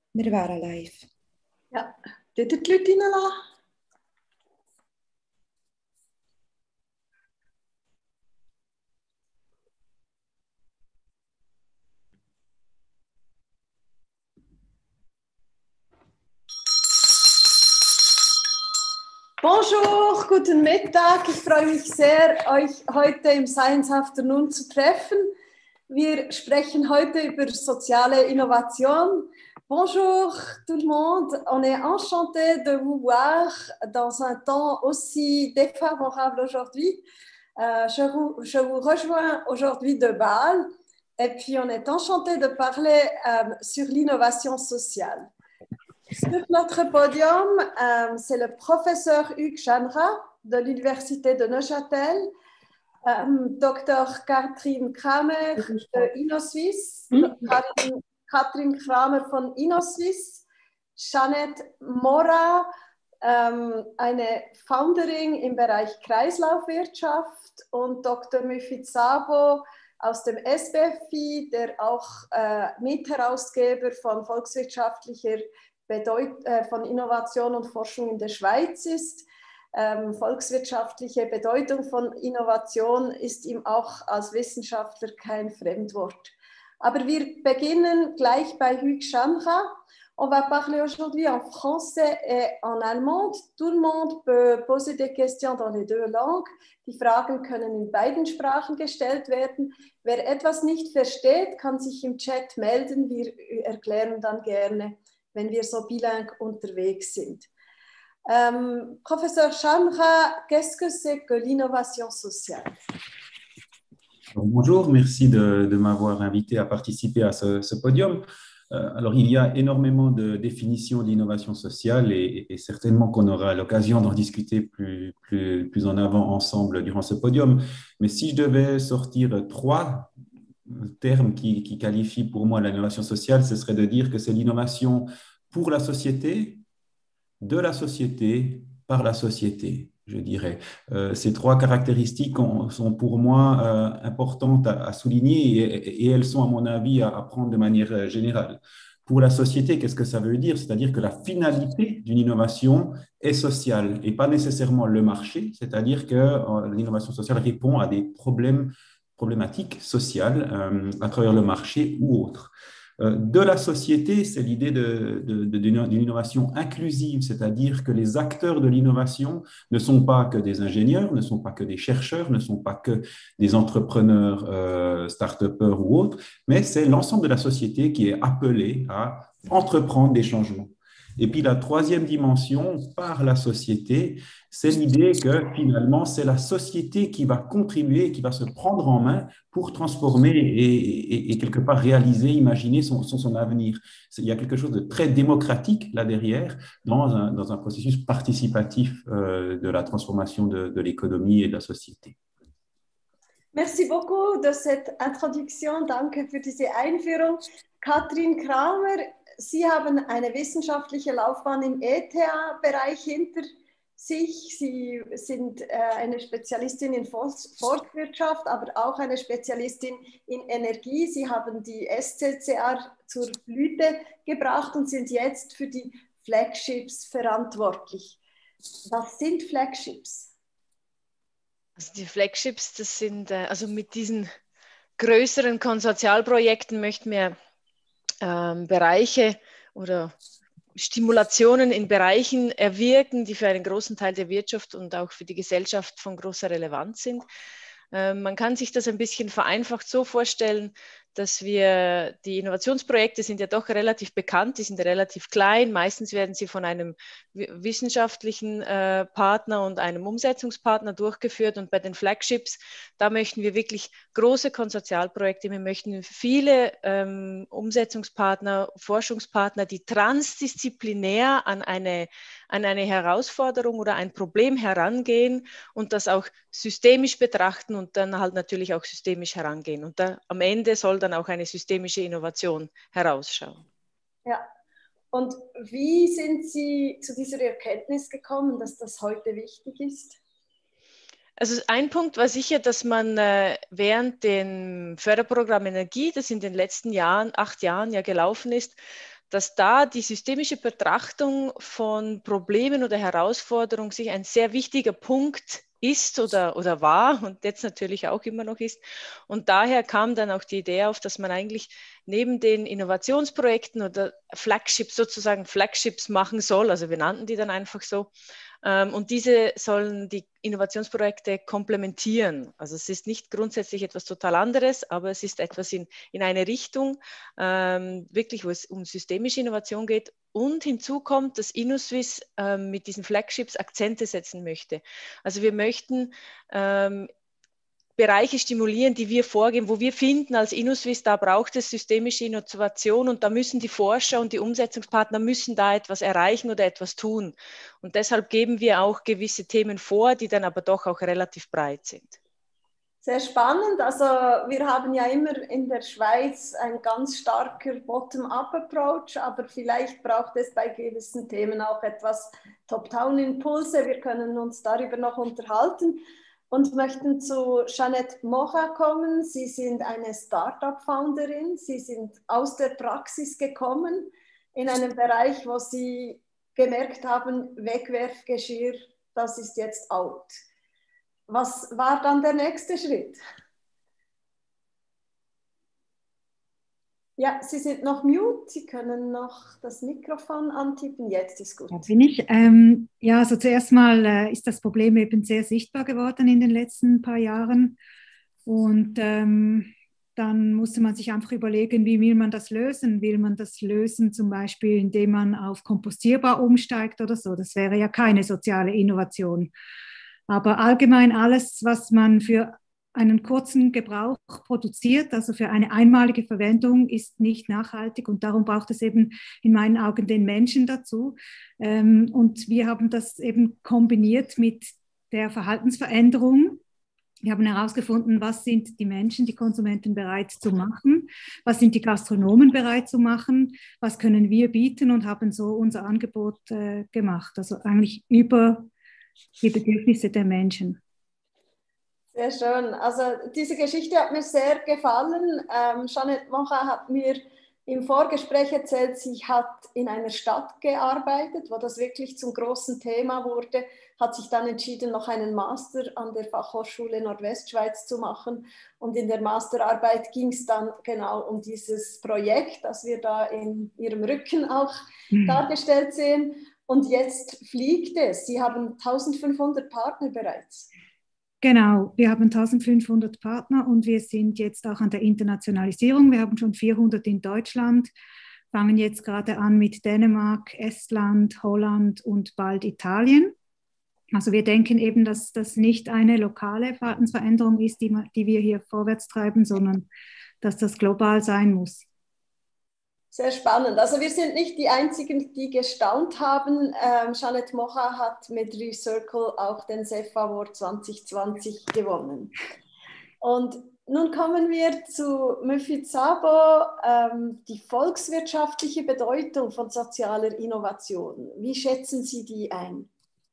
Wir wären live. Ja, dort die Leute reinlassen. Bonjour, guten Mittag. Ich freue mich sehr, euch heute im Science Afternoon zu treffen. Wir sprechen heute über soziale Innovation. Bonjour tout le monde, on est enchanté de vous voir dans un temps aussi défavorable aujourd'hui. Je vous rejoins aujourd'hui de Bâle et puis on est enchanté de parler sur l'innovation sociale. Sur notre podium, c'est le professeur Hugues Janra de l'Université de Neuchâtel, Dr. Katrin Kramer de InnoSuisse, Katrin Kramer von InnoSuisse, Jeanette Mora, eine Founderin im Bereich Kreislaufwirtschaft und Dr. Müfit Sabo aus dem SBFI, der auch Mitherausgeber von volkswirtschaftlicher von Innovation und Forschung in der Schweiz ist. Volkswirtschaftliche Bedeutung von Innovation ist ihm auch als Wissenschaftler kein Fremdwort. Aber wir beginnen gleich bei Hugues Janra. On va parler aujourd'hui en français et en allemand. Tout le monde peut poser des questions dans les deux langues. Die Fragen können in beiden Sprachen gestellt werden. Wer etwas nicht versteht, kann sich im Chat melden. Wir erklären dann gerne, wenn wir so bilingue unterwegs sind. Professeur Janra, qu'est-ce que c'est que l'innovation sociale? Bonjour, merci de m'avoir invité à participer à ce podium. Alors, il y a énormément de définitions d'innovation sociale et certainement qu'on aura l'occasion d'en discuter plus en avant ensemble durant ce podium. Mais si je devais sortir trois terme qui qualifie pour moi l'innovation sociale, ce serait de dire que c'est l'innovation pour la société, de la société, par la société, je dirais. Ces trois caractéristiques sont pour moi importantes à souligner et elles sont à mon avis à prendre de manière générale. Pour la société, qu'est-ce que ça veut dire? C'est-à-dire que la finalité d'une innovation est sociale et pas nécessairement le marché, c'est-à-dire que l'innovation sociale répond à des problématiques sociales à travers le marché ou autre. De la société, c'est l'idée d'une innovation inclusive, c'est-à-dire que les acteurs de l'innovation ne sont pas que des ingénieurs, ne sont pas que des chercheurs, ne sont pas que des entrepreneurs, start-upers ou autres, mais c'est l'ensemble de la société qui est appelée à entreprendre des changements. Et puis la troisième dimension, par la société, c'est l'idée que finalement, c'est la société qui va contribuer, qui va se prendre en main pour transformer et quelque part réaliser, imaginer son avenir. Il y a quelque chose de très démocratique là derrière, dans un processus participatif de la transformation de l'économie et de la société. Merci beaucoup de cette introduction. Danke für diese Einführung. Katrin Kramer, Sie haben eine wissenschaftliche Laufbahn im ETH-Bereich hinter sich. Sie sind eine Spezialistin in Volkswirtschaft, aber auch eine Spezialistin in Energie. Sie haben die SCCR zur Blüte gebracht und sind jetzt für die Flagships verantwortlich. Was sind Flagships? Also die Flagships, das sind, also mit diesen größeren Konsortialprojekten möchten wir Bereiche oder Stimulationen in Bereichen erwirken, die für einen großen Teil der Wirtschaft und auch für die Gesellschaft von großer Relevanz sind. Man kann sich das ein bisschen vereinfacht so vorstellen, dass wir, die Innovationsprojekte sind ja doch relativ bekannt, die sind relativ klein. Meistens werden sie von einem wissenschaftlichen Partner und einem Umsetzungspartner durchgeführt. Und bei den Flagships, da möchten wir wirklich große Konsortialprojekte. Wir möchten viele Umsetzungspartner, Forschungspartner, die transdisziplinär an eine Herausforderung oder ein Problem herangehen und das auch systemisch betrachten und dann halt natürlich auch systemisch herangehen. Und da, am Ende soll dann auch eine systemische Innovation herausschauen. Ja, und wie sind Sie zu dieser Erkenntnis gekommen, dass das heute wichtig ist? Also ein Punkt war sicher, dass man während dem Förderprogramm Energie, das in den letzten Jahren, 8 Jahren ja gelaufen ist, dass da die systemische Betrachtung von Problemen oder Herausforderungen sich ein sehr wichtiger Punkt ist oder war und jetzt natürlich auch immer noch ist. Und daher kam dann auch die Idee auf, dass man eigentlich neben den Innovationsprojekten oder Flagships machen soll. Also wir nannten die dann einfach so. Und diese sollen die Innovationsprojekte komplementieren. Also es ist nicht grundsätzlich etwas total anderes, aber es ist etwas in eine Richtung, wirklich, wo es um systemische Innovation geht. Und hinzu kommt, dass InnoSwiss mit diesen Flagships Akzente setzen möchte. Also wir möchten Bereiche stimulieren, die wir vorgeben, wo wir finden als InnoSwiss, da braucht es systemische Innovation und da müssen die Forscher und die Umsetzungspartner müssen da etwas erreichen oder etwas tun. Und deshalb geben wir auch gewisse Themen vor, die dann aber doch auch relativ breit sind. Sehr spannend. Also wir haben ja immer in der Schweiz ein ganz starker Bottom-up-Approach, aber vielleicht braucht es bei gewissen Themen auch etwas Top-down-Impulse. Wir können uns darüber noch unterhalten. Und möchten zu Jeanette Mora kommen. Sie sind eine Startup-Founderin. Sie sind aus der Praxis gekommen in einem Bereich, wo Sie gemerkt haben, Wegwerfgeschirr, das ist jetzt out. Was war dann der nächste Schritt? Ja, Sie sind noch mute. Sie können noch das Mikrofon antippen. Jetzt ist gut. Da bin ich. Ja, also zuerst mal ist das Problem eben sehr sichtbar geworden in den letzten paar Jahren. Und dann musste man sich einfach überlegen, wie will man das lösen? Will man das lösen zum Beispiel, indem man auf kompostierbar umsteigt oder so? Das wäre ja keine soziale Innovation. Aber allgemein alles, was man für einen kurzen Gebrauch produziert, also für eine einmalige Verwendung, ist nicht nachhaltig und darum braucht es eben in meinen Augen den Menschen dazu. Und wir haben das eben kombiniert mit der Verhaltensveränderung. Wir haben herausgefunden, was sind die Menschen, die Konsumenten bereit zu machen, was sind die Gastronomen bereit zu machen, was können wir bieten und haben so unser Angebot gemacht, also eigentlich über die Bedürfnisse der Menschen. Sehr schön. Also diese Geschichte hat mir sehr gefallen. Jeanette Mora hat mir im Vorgespräch erzählt, sie hat in einer Stadt gearbeitet, wo das wirklich zum großen Thema wurde, hat sich dann entschieden, noch einen Master an der Fachhochschule Nordwestschweiz zu machen. Und in der Masterarbeit ging es dann genau um dieses Projekt, das wir da in ihrem Rücken auch dargestellt sehen. Und jetzt fliegt es. Sie haben 1500 Partner bereits. Genau, wir haben 1500 Partner und wir sind jetzt auch an der Internationalisierung. Wir haben schon 400 in Deutschland, fangen jetzt gerade an mit Dänemark, Estland, Holland und bald Italien. Also wir denken eben, dass das nicht eine lokale Verhaltensveränderung ist, die wir hier vorwärts treiben, sondern dass das global sein muss. Sehr spannend. Also wir sind nicht die Einzigen, die gestaunt haben. Jeanette Mora hat mit Recircle auch den CEF Award 2020 gewonnen. Und nun kommen wir zu Müfit Sabo, die volkswirtschaftliche Bedeutung von sozialer Innovation. Wie schätzen Sie die ein?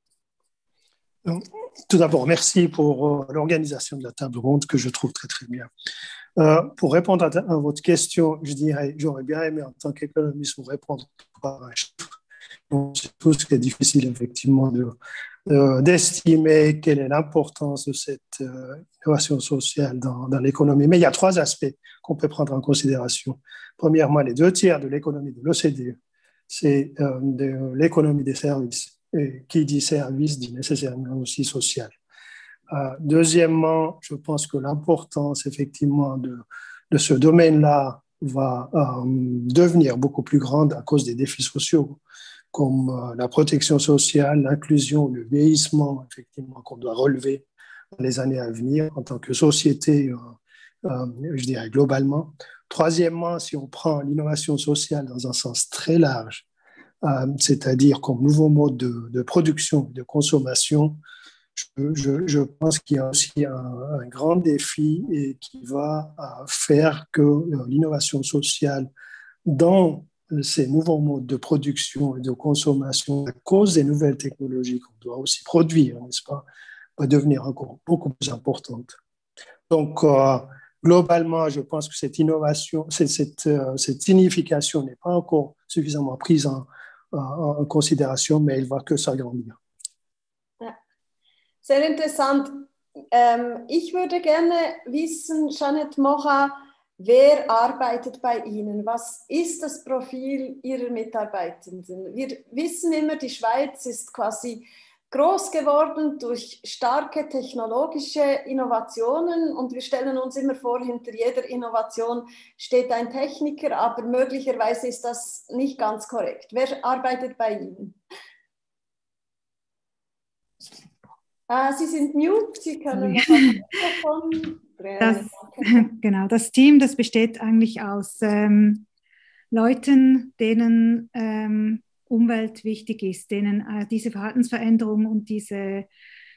Tout d'abord, merci pour l'organisation de la table ronde que je trouve très très bien. Pour répondre à votre question, je dirais, j'aurais bien aimé en tant qu'économiste vous répondre par un chiffre. C'est tout ce qui est difficile effectivement d'estimer quelle est l'importance de cette innovation sociale dans l'économie. Mais il y a trois aspects qu'on peut prendre en considération. Premièrement, les 2/3 de l'économie de l'OCDE, c'est de l'économie des services. Et qui dit service dit nécessairement aussi social. Deuxièmement, je pense que l'importance effectivement de ce domaine-là va devenir beaucoup plus grande à cause des défis sociaux comme la protection sociale, l'inclusion, le vieillissement effectivement qu'on doit relever dans les années à venir en tant que société, je dirais globalement. Troisièmement, si on prend l'innovation sociale dans un sens très large, c'est-à-dire comme nouveau mode de production et de consommation, je pense qu'il y a aussi un grand défi et qui va faire que l'innovation sociale dans ces nouveaux modes de production et de consommation, à cause des nouvelles technologies qu'on doit aussi produire, n'est-ce pas, va devenir encore beaucoup plus importante. Donc, globalement, je pense que cette innovation, cette signification n'est pas encore suffisamment prise en considération, mais elle va que s'agrandir. Ja. Sehr interessant. Ich würde gerne wissen, Jeanette Mora, wer arbeitet bei Ihnen? Was ist das Profil Ihrer Mitarbeitenden? Wir wissen immer, die Schweiz ist quasi groß geworden durch starke technologische Innovationen und wir stellen uns immer vor, hinter jeder Innovation steht ein Techniker, aber möglicherweise ist das nicht ganz korrekt. Wer arbeitet bei Ihnen? Sie sind mute, Sie können noch ein Mikrofon. Genau, das Team, das besteht eigentlich aus Leuten, denen Umwelt wichtig ist, denen diese Verhaltensveränderung und diese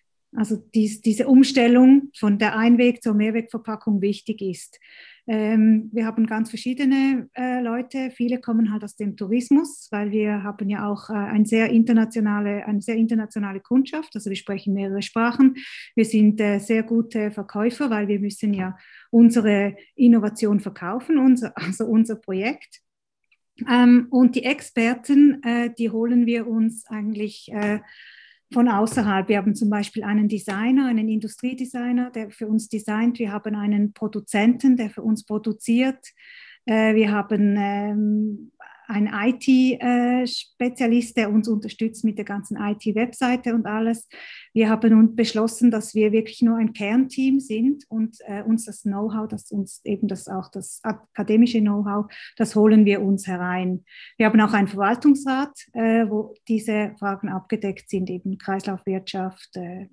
Umstellung von der Einweg- zur Mehrwegverpackung wichtig ist. Wir haben ganz verschiedene Leute, viele kommen halt aus dem Tourismus, weil wir haben ja auch eine sehr internationale Kundschaft, also wir sprechen mehrere Sprachen. Wir sind sehr gute Verkäufer, weil wir müssen ja unsere Innovation verkaufen, unser Projekt. Und die Experten, die holen wir uns eigentlich von außerhalb. Wir haben zum Beispiel einen Designer, einen Industriedesigner, der für uns designt. Wir haben einen Produzenten, der für uns produziert. Wir haben einen IT-Spezialist, der uns unterstützt mit der ganzen IT-Webseite und alles. Wir haben uns beschlossen, dass wir wirklich nur ein Kernteam sind und uns das Know-how, das akademische Know-how, das holen wir uns herein. Wir haben auch einen Verwaltungsrat, wo diese Fragen abgedeckt sind, eben Kreislaufwirtschaft,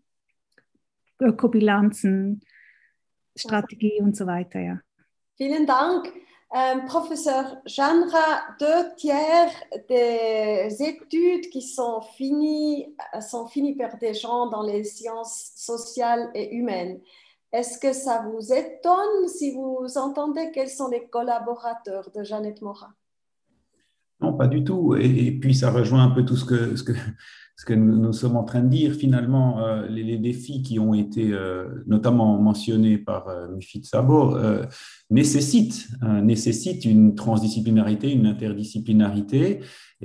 Ökobilanzen, Strategie und so weiter. Ja. Vielen Dank. Professeur Jeannera, 2/3 des études qui sont finies par des gens dans les sciences sociales et humaines. Est-ce que ça vous étonne si vous entendez quels sont les collaborateurs de Jeannette Mora? Non, pas du tout. Et puis, ça rejoint un peu tout ce que nous sommes en train de dire. Finalement, les défis qui ont été notamment mentionnés par Mifid Sabo nécessitent une transdisciplinarité, une interdisciplinarité.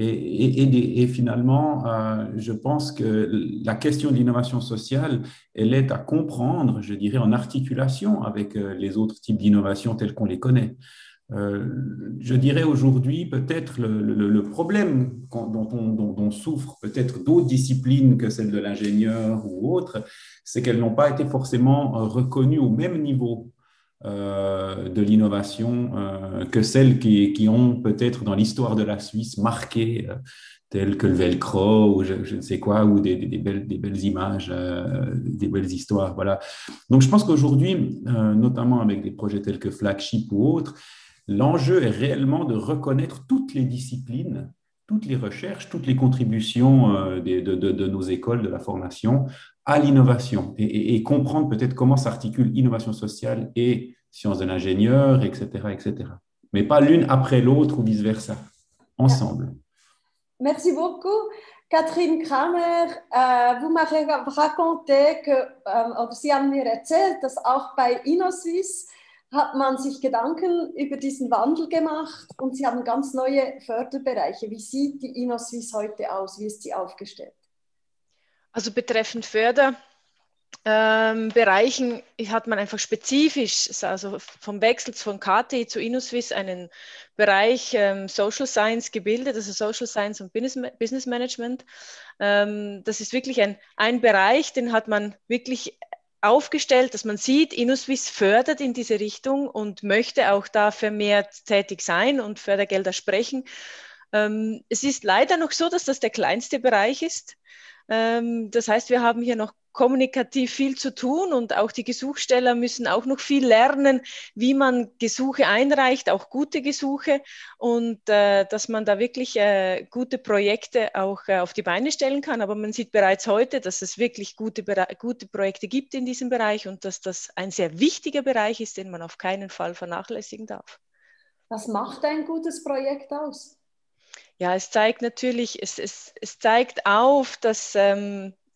Et finalement, je pense que la question de l'innovation sociale, elle est à comprendre, je dirais, en articulation avec les autres types d'innovation tels qu'on les connaît. Je dirais aujourd'hui peut-être le problème dont souffrent peut-être d'autres disciplines que celle de l'ingénieur ou autres, c'est qu'elles n'ont pas été forcément reconnues au même niveau de l'innovation que celles qui ont peut-être dans l'histoire de la Suisse marqué, telles que le velcro ou je ne sais quoi, ou des belles images, des belles histoires. Voilà. Donc je pense qu'aujourd'hui, notamment avec des projets tels que Flagship ou autres, l'enjeu est réellement de reconnaître toutes les disciplines, toutes les recherches, toutes les contributions de nos écoles, de la formation à l'innovation et comprendre peut-être comment s'articule innovation sociale et sciences de l'ingénieur, etc., etc. Mais pas l'une après l'autre ou vice-versa, ensemble. Merci beaucoup. Catherine Kramer, vous m'avez raconté oder Sie haben mir erzählt, dass auch bei InnoSwiss hat man sich Gedanken über diesen Wandel gemacht und Sie haben ganz neue Förderbereiche. Wie sieht die InnoSwiss heute aus? Wie ist sie aufgestellt? Also betreffend Förderbereichen hat man einfach spezifisch, also vom Wechsel von KTI zu InnoSwiss einen Bereich Social Science gebildet, also Social Science und Business Management. Das ist wirklich ein Bereich, den hat man wirklich aufgestellt, dass man sieht, InnoSwiss fördert in diese Richtung und möchte auch da vermehrt tätig sein und Fördergelder sprechen. Es ist leider noch so, dass das der kleinste Bereich ist. Das heißt, wir haben hier noch kommunikativ viel zu tun und auch die Gesuchsteller müssen auch noch viel lernen, wie man Gesuche einreicht, auch gute Gesuche und dass man da wirklich gute Projekte auch auf die Beine stellen kann. Aber man sieht bereits heute, dass es wirklich gute Projekte gibt in diesem Bereich und dass das ein sehr wichtiger Bereich ist, den man auf keinen Fall vernachlässigen darf. Was macht ein gutes Projekt aus? Ja, es zeigt natürlich, es zeigt auf, dass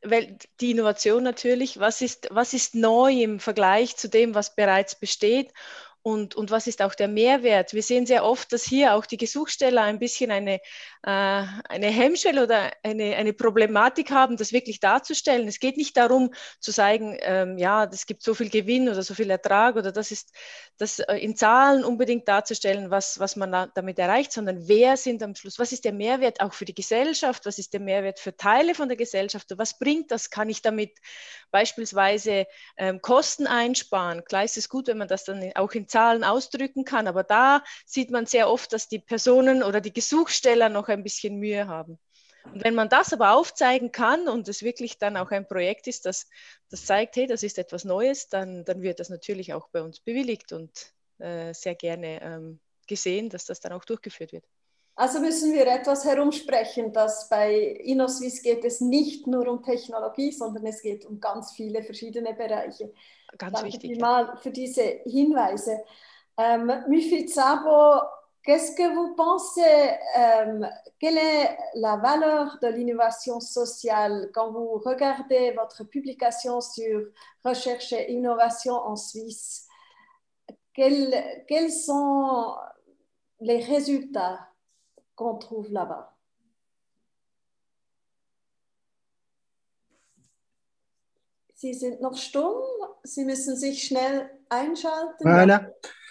weil die Innovation natürlich, was ist neu im Vergleich zu dem, was bereits besteht? Und was ist auch der Mehrwert? Wir sehen sehr oft, dass hier auch die Gesuchsteller ein bisschen eine Hemmschwelle oder eine Problematik haben, das wirklich darzustellen. Es geht nicht darum zu sagen, ja, es gibt so viel Gewinn oder so viel Ertrag oder das in Zahlen unbedingt darzustellen, was man damit erreicht, sondern wer sind am Schluss, was ist der Mehrwert auch für die Gesellschaft, was ist der Mehrwert für Teile von der Gesellschaft, was bringt das, kann ich damit beispielsweise Kosten einsparen. Klar ist es gut, wenn man das dann auch in Zahlen ausdrücken kann, aber da sieht man sehr oft, dass die Personen oder die Gesuchsteller noch ein bisschen Mühe haben. Und wenn man das aber aufzeigen kann und es wirklich dann auch ein Projekt ist, das zeigt, hey, das ist etwas Neues, dann wird das natürlich auch bei uns bewilligt und sehr gerne gesehen, dass das dann auch durchgeführt wird. Also müssen wir etwas herumsprechen, dass bei InnoSwiss geht es nicht nur um Technologie, sondern es geht um ganz viele verschiedene Bereiche. Ganz Danke wichtig. vielmals für diese Hinweise. Mufid Sabo, qu'est-ce que vous pensez, quelle est la valeur de l'innovation sociale quand vous regardez votre publication sur recherche et innovation en Suisse? Quels sont les résultats qu'on trouve là-bas? Sie sind noch stumm, Sie müssen sich schnell einschalten. Voilà.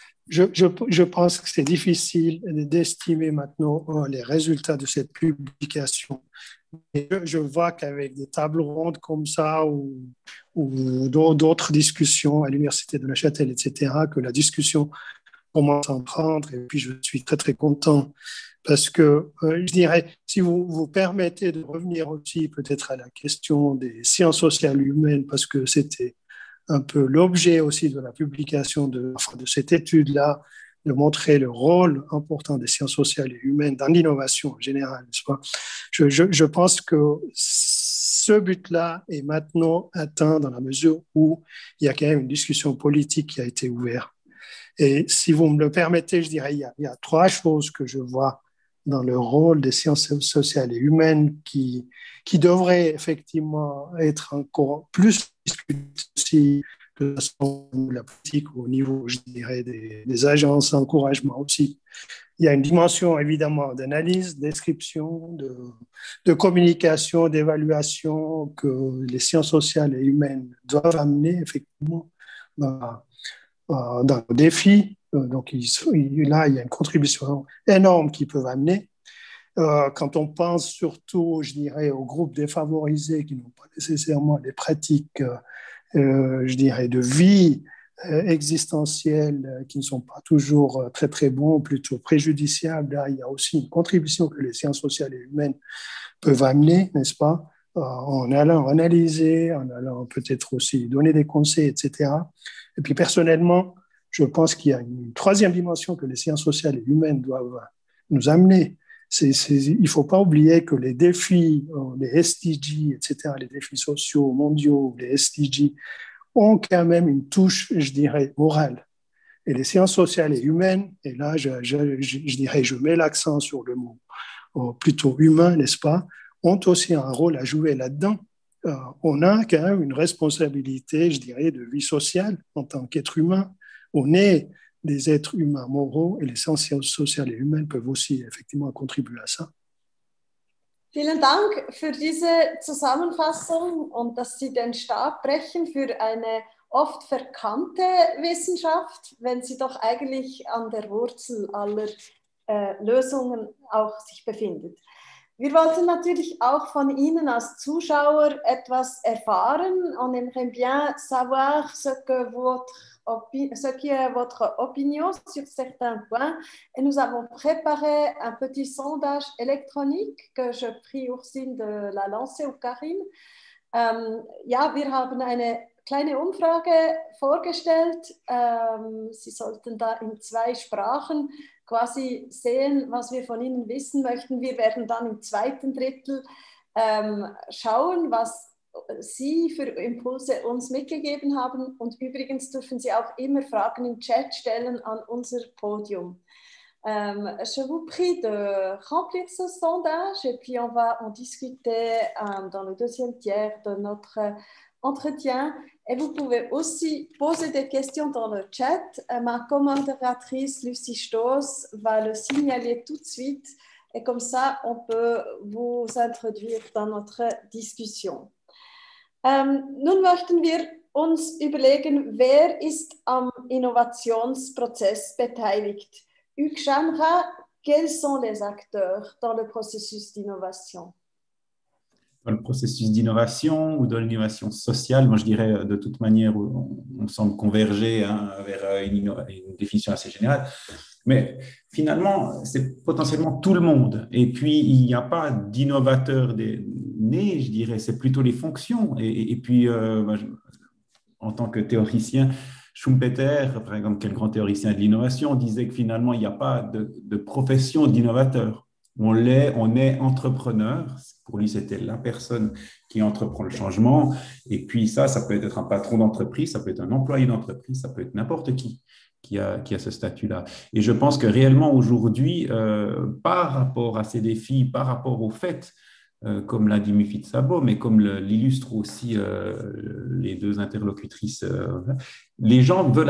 Je pense que c'est difficile d'estimer maintenant les résultats de cette publication. Et je vois qu'avec des tables rondes comme ça ou d'autres discussions à l'Université de Neuchâtel, etc., que la discussion commence à en prendre. Et puis, je suis très, très content parce que je dirais, si vous vous permettez de revenir aussi peut-être à la question des sciences sociales humaines, parce que c'était un peu l'objet aussi de la publication de cette étude-là, de montrer le rôle important des sciences sociales et humaines dans l'innovation en général, n'est-ce pas? Je pense que ce but-là est maintenant atteint dans la mesure où il y a quand même une discussion politique qui a été ouverte. Et si vous me le permettez, je dirais il y a trois choses que je vois dans le rôle des sciences sociales et humaines qui devraient effectivement être encore plus discutées que ce soit la politique au niveau, je dirais, des agences d'encouragement aussi. Il y a une dimension évidemment d'analyse, de description, de communication, d'évaluation que les sciences sociales et humaines doivent amener effectivement dans le défi. Donc là, il y a une contribution énorme qu'ils peuvent amener. Quand on pense surtout, je dirais, aux groupes défavorisés qui n'ont pas nécessairement des pratiques, je dirais, de vie existentielle qui ne sont pas toujours très, très bons, plutôt préjudiciables, là, il y a aussi une contribution que les sciences sociales et humaines peuvent amener, n'est-ce pas, en allant analyser, en allant peut-être aussi donner des conseils, etc. Et puis personnellement, je pense qu'il y a une troisième dimension que les sciences sociales et humaines doivent nous amener. Il ne faut pas oublier que les défis, les SDG, etc., les défis sociaux mondiaux, les SDG, ont quand même une touche, je dirais, morale. Et les sciences sociales et humaines, et là, je dirais, je mets l'accent sur le mot plutôt humain, n'est-ce pas, ont aussi un rôle à jouer là-dedans. On a quand même une responsabilité, je dirais, de vie sociale en tant qu'être humain. On est des êtres humains moraux et les sciences sociales et humaines peuvent aussi effectivement contribuer à ça. Vielen Dank für diese Zusammenfassung und dass Sie den Stab brechen für eine oft verkannte Wissenschaft, wenn sie doch eigentlich an der Wurzel aller Lösungen auch sich befindet. Wir wollten natürlich auch von Ihnen als Zuschauer etwas erfahren. On aimerait bien savoir ce qui est votre opinion sur certains points. Et nous avons préparé un petit sondage électronique que je prie Ursine de la lancer ou Karin. Ja, wir haben eine kleine Umfrage vorgestellt. Sie sollten da in 2 Sprachen quasi sehen, was wir von Ihnen wissen möchten. Wir werden dann im zweiten Drittel schauen, was Sie für Impulse uns mitgegeben haben. Und übrigens dürfen Sie auch immer Fragen im Chat stellen an unser Podium. Je vous prie de remplir ce sondage et puis on va en discuter dans le deuxième tiers de notre entretien. Et vous pouvez aussi poser des questions dans le chat. Ma commodératrice Lucie Stoss va le signaler tout de suite et comme ça, on peut vous introduire dans notre discussion. Nun möchten wir uns überlegen, wer ist am Innovationsprozess beteiligt? Hugues Chamra, quels sont les acteurs dans le processus d'innovation? Dans le processus d'innovation ou dans l'innovation sociale, moi je dirais de toute manière, on semble converger vers une définition assez générale, mais finalement, c'est potentiellement tout le monde. Et puis, il n'y a pas d'innovateur né, je dirais, c'est plutôt les fonctions. Et puis, en tant que théoricien, Schumpeter, par exemple, quel grand théoricien de l'innovation, disait que finalement, il n'y a pas de profession d'innovateur. On est entrepreneur. Pour lui, c'était la personne qui entreprend le changement. Et puis ça peut être un patron d'entreprise, ça peut être un employé d'entreprise, ça peut être n'importe qui a ce statut-là. Et je pense que réellement, aujourd'hui, par rapport à ces défis, par rapport au fait, comme l'a dit Mufid Sabo, mais comme l'illustrent aussi les deux interlocutrices, les gens veulent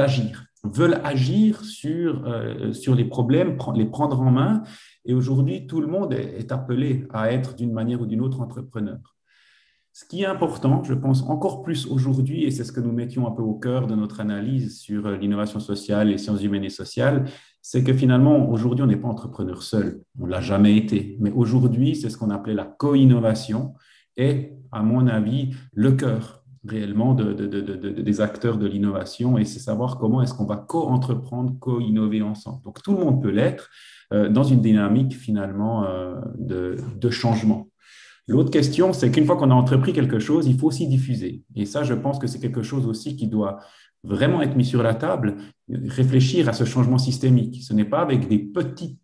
agir sur les problèmes, les prendre en main. Et aujourd'hui, tout le monde est appelé à être d'une manière ou d'une autre entrepreneur. Ce qui est important, je pense, encore plus aujourd'hui, et c'est ce que nous mettions un peu au cœur de notre analyse sur l'innovation sociale, les sciences humaines et sociales, c'est que finalement, aujourd'hui, on n'est pas entrepreneur seul. On ne l'a jamais été. Mais aujourd'hui, c'est ce qu'on appelait la co-innovation et, à mon avis, le cœur réellement des acteurs de l'innovation. Et c'est savoir comment est-ce qu'on va co-entreprendre, co-innover ensemble. Donc, tout le monde peut l'être dans une dynamique finalement de changement. L'autre question, c'est qu'une fois qu'on a entrepris quelque chose, il faut aussi diffuser. Et ça, je pense que c'est quelque chose aussi qui doit vraiment être mis sur la table, réfléchir à ce changement systémique. Ce n'est pas avec des petites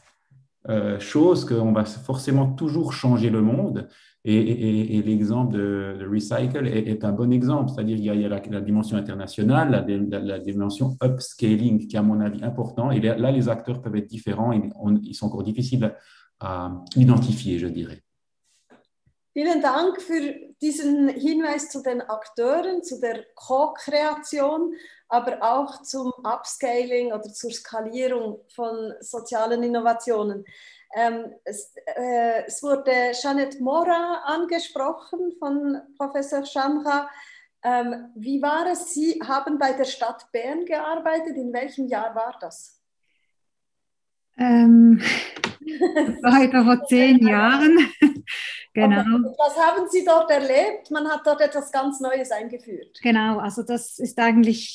choses qu'on va forcément toujours changer le monde. Et l'exemple de Recycle est un bon exemple. C'est-à-dire qu'il y a la dimension internationale, la dimension upscaling qui est à mon avis important. Et là, les acteurs peuvent être différents et ils sont encore difficiles à identifier, je dirais. Vielen Dank für diesen Hinweis zu den Akteuren, zu der Co-Kreation, aber auch zum Upscaling oder zur Skalierung von sozialen Innovationen. Es wurde Jeanette Mora angesprochen von Professor Chamra. Wie war es? Sie haben bei der Stadt Bern gearbeitet. In welchem Jahr war das? Das war etwa vor 10 Jahren. Genau. Okay. Was haben Sie dort erlebt? Man hat dort etwas ganz Neues eingeführt. Genau, also das ist eigentlich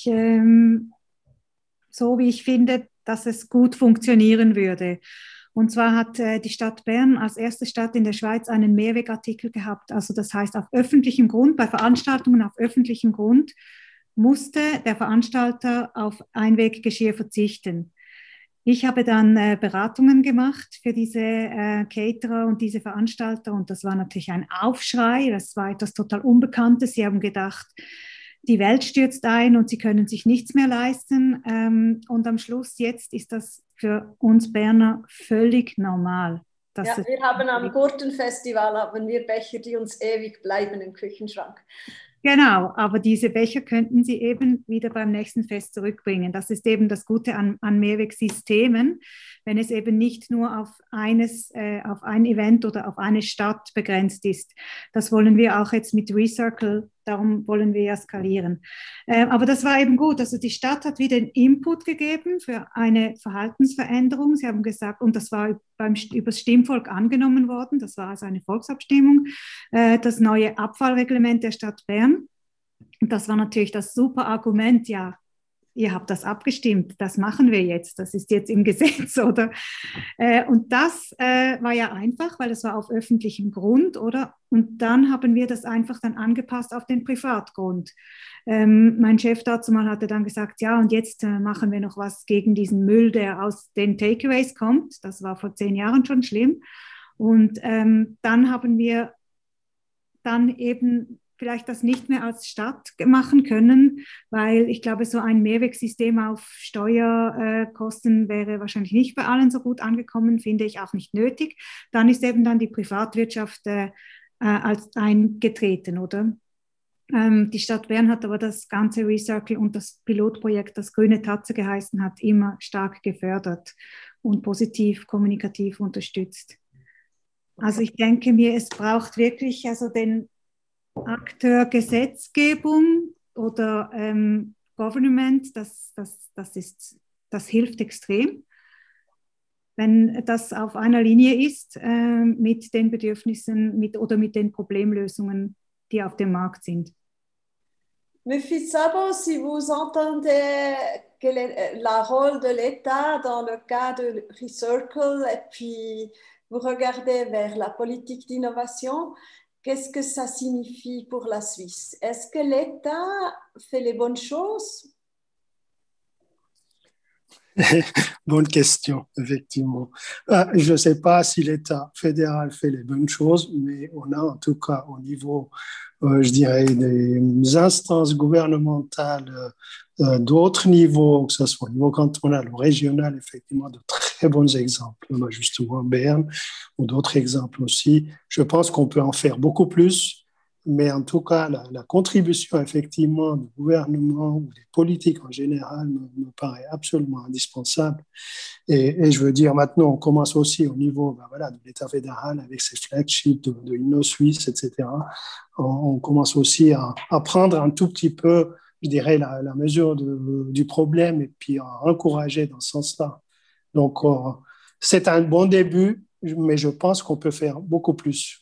so, wie ich finde, dass es gut funktionieren würde. Und zwar hat die Stadt Bern als erste Stadt in der Schweiz einen Mehrwegartikel gehabt. Also das heißt, auf öffentlichem Grund, bei Veranstaltungen auf öffentlichem Grund, musste der Veranstalter auf Einweggeschirr verzichten. Ich habe dann Beratungen gemacht für diese Caterer und diese Veranstalter und das war natürlich ein Aufschrei, das war etwas total Unbekanntes. Sie haben gedacht, die Welt stürzt ein und sie können sich nichts mehr leisten und am Schluss jetzt ist das für uns Berner völlig normal. Ja, wir haben am Gurtenfestival haben wir Becher, die uns ewig bleiben im Küchenschrank. Genau, aber diese Becher könnten Sie eben wieder beim nächsten Fest zurückbringen. Das ist eben das Gute an Mehrwegsystemen, wenn es eben nicht nur auf ein Event oder auf eine Stadt begrenzt ist. Das wollen wir auch jetzt mit Recircle, darum wollen wir ja skalieren. Aber das war eben gut. Also die Stadt hat wieder einen Input gegeben für eine Verhaltensveränderung. Sie haben gesagt, und das war übers Stimmvolk angenommen worden, das war also eine Volksabstimmung, das neue Abfallreglement der Stadt Bern. Und das war natürlich das super Argument, ja, ihr habt das abgestimmt, das machen wir jetzt, das ist jetzt im Gesetz, oder? Und das war ja einfach, weil es war auf öffentlichem Grund, oder? Und dann haben wir das einfach dann angepasst auf den Privatgrund. Mein Chef dazu mal hatte dann gesagt, ja, und jetzt machen wir noch was gegen diesen Müll, der aus den Takeaways kommt. Das war vor 10 Jahren schon schlimm. Und dann haben wir dann eben vielleicht das nicht mehr als Stadt machen können, weil ich glaube, so ein Mehrwegsystem auf Steuerkosten wäre wahrscheinlich nicht bei allen so gut angekommen, finde ich auch nicht nötig. Dann ist eben dann die Privatwirtschaft als eingetreten, oder? Die Stadt Bern hat aber das ganze Recircle und das Pilotprojekt, das Grüne Tatze geheißen hat, immer stark gefördert und positiv kommunikativ unterstützt. Also ich denke mir, es braucht wirklich also den Akteur Gesetzgebung oder Government, das hilft extrem, wenn das auf einer Linie ist mit den Bedürfnissen oder mit den Problemlösungen, die auf dem Markt sind. Mufid Sabo, si vous entendez la rôle de l'État dans le cas de Recircle et puis vous regardez vers la politique d'innovation, qu'est-ce que ça signifie pour la Suisse? Est-ce que l'État fait les bonnes choses? Bonne question, effectivement. Je ne sais pas si l'État fédéral fait les bonnes choses, mais on a en tout cas au niveau, je dirais, des instances gouvernementales d'autres niveaux, que ce soit au niveau cantonal ou régional, effectivement, de très bons exemples. On a justement Berne ou d'autres exemples aussi. Je pense qu'on peut en faire beaucoup plus. Mais en tout cas, la contribution effectivement du gouvernement ou des politiques en général me paraît absolument indispensable. Et je veux dire, maintenant, on commence aussi au niveau de l'État fédéral avec ses flagships de InnoSuisse, etc. On commence aussi à prendre un tout petit peu, je dirais, la mesure du problème et puis à encourager dans ce sens-là. Donc, c'est un bon début, mais je pense qu'on peut faire beaucoup plus.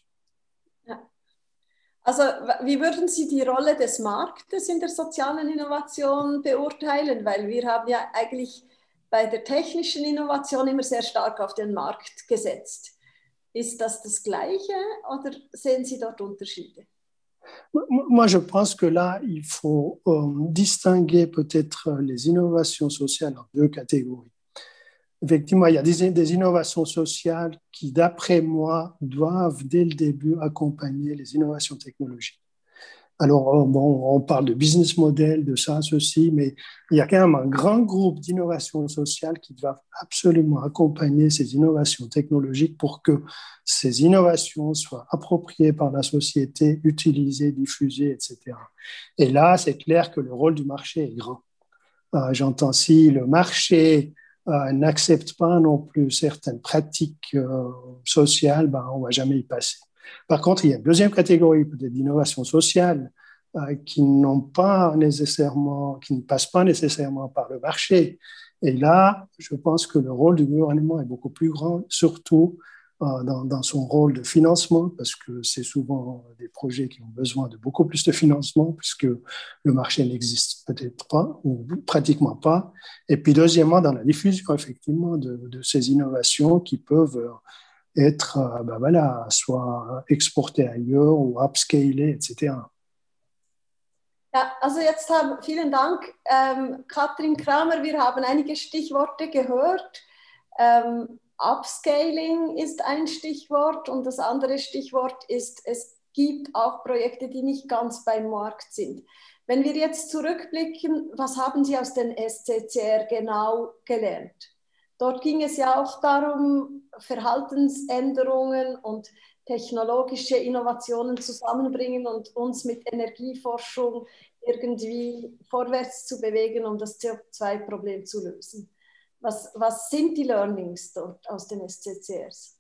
Also, wie würden Sie die Rolle des Marktes in der sozialen Innovation beurteilen? Weil wir haben ja eigentlich bei der technischen Innovation immer sehr stark auf den Markt gesetzt. Ist das Gleiche oder sehen Sie dort Unterschiede? Moi, je pense que là, il faut distinguer peut-être les innovations sociales en deux catégories. Effectivement, il y a des innovations sociales qui, d'après moi, doivent dès le début accompagner les innovations technologiques. Alors, bon, on parle de business model, de ça, ceci, mais il y a quand même un grand groupe d'innovations sociales qui doivent absolument accompagner ces innovations technologiques pour que ces innovations soient appropriées par la société, utilisées, diffusées, etc. Et là, c'est clair que le rôle du marché est grand. J'entends si le marché n'accepte pas non plus certaines pratiques sociales, on ne va jamais y passer. Par contre, il y a une deuxième catégorie peut-être d'innovation sociale qui ne passent pas nécessairement par le marché. Et là, je pense que le rôle du gouvernement est beaucoup plus grand, surtout dans son rôle de financement, parce que c'est souvent des projets qui ont besoin de beaucoup plus de financement, puisque le marché n'existe peut-être pas, ou pratiquement pas. Et puis deuxièmement, dans la diffusion, effectivement, de ces innovations qui peuvent être soit exportées ailleurs ou upscalées, etc. Ja, also vielen Dank, Katrin Kramer. Wir haben einige Stichworte gehört. Upscaling ist ein Stichwort und das andere Stichwort ist, es gibt auch Projekte, die nicht ganz beim Markt sind. Wenn wir jetzt zurückblicken, was haben Sie aus den SCCR genau gelernt? Dort ging es ja auch darum, Verhaltensänderungen und technologische Innovationen zusammenbringen und uns mit Energieforschung irgendwie vorwärts zu bewegen, um das CO2-Problem zu lösen. Was sind die Learnings dort aus den SCCRs?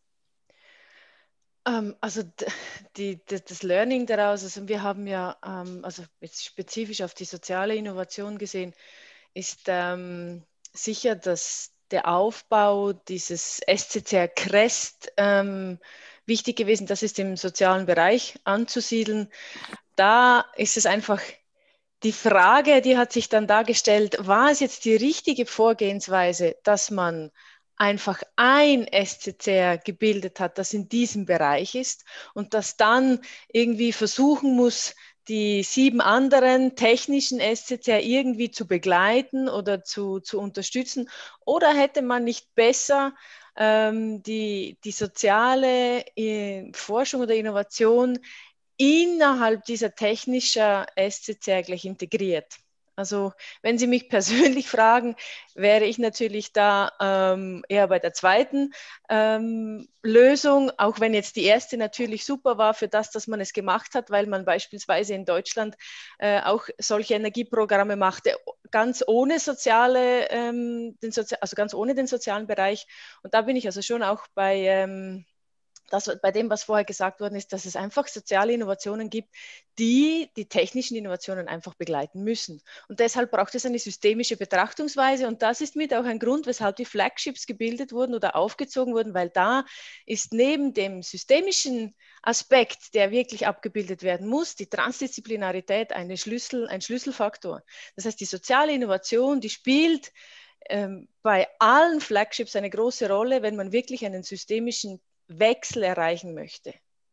Also das Learning daraus, also wir haben ja, also jetzt spezifisch auf die soziale Innovation gesehen, ist sicher, dass der Aufbau dieses SCCR Crest wichtig gewesen. Das ist im sozialen Bereich anzusiedeln. Da ist es einfach die Frage, die hat sich dann dargestellt, war es jetzt die richtige Vorgehensweise, dass man einfach ein SCCR gebildet hat, das in diesem Bereich ist und das dann irgendwie versuchen muss, die 7 anderen technischen SCCR irgendwie zu begleiten oder zu unterstützen? Oder hätte man nicht besser die soziale Forschung oder Innovation innerhalb dieser technischen SCC gleich integriert. Also wenn Sie mich persönlich fragen, wäre ich natürlich da eher bei der zweiten Lösung, auch wenn jetzt die erste natürlich super war für das, dass man es gemacht hat, weil man beispielsweise in Deutschland auch solche Energieprogramme machte, ganz ohne also ganz ohne den sozialen Bereich. Und da bin ich also schon auch bei dem, was vorher gesagt worden ist, dass es einfach soziale Innovationen gibt, die die technischen Innovationen einfach begleiten müssen. Und deshalb braucht es eine systemische Betrachtungsweise. Und das ist mit auch ein Grund, weshalb die Flagships gebildet wurden oder aufgezogen wurden, weil da ist neben dem systemischen Aspekt, der wirklich abgebildet werden muss, die Transdisziplinarität ein Schlüsselfaktor. Das heißt, die soziale Innovation, die spielt bei allen Flagships eine große Rolle, wenn man wirklich einen systemischen Wechsel erreichen möchte.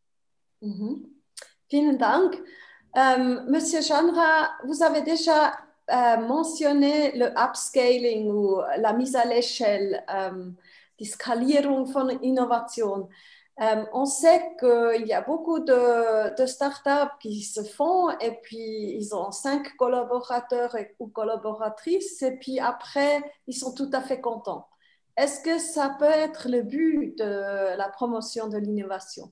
Vielen Dank. Monsieur Chandra, vous avez déjà mentionné le upscaling ou la mise à l'échelle, die Skalierung von Innovation. On sait qu'il y a beaucoup de startups qui se font et puis ils ont 5 collaborateurs ou collaboratrices et puis après, ils sont tout à fait contents. Est-ce que ça peut être le but de la promotion de l'innovation?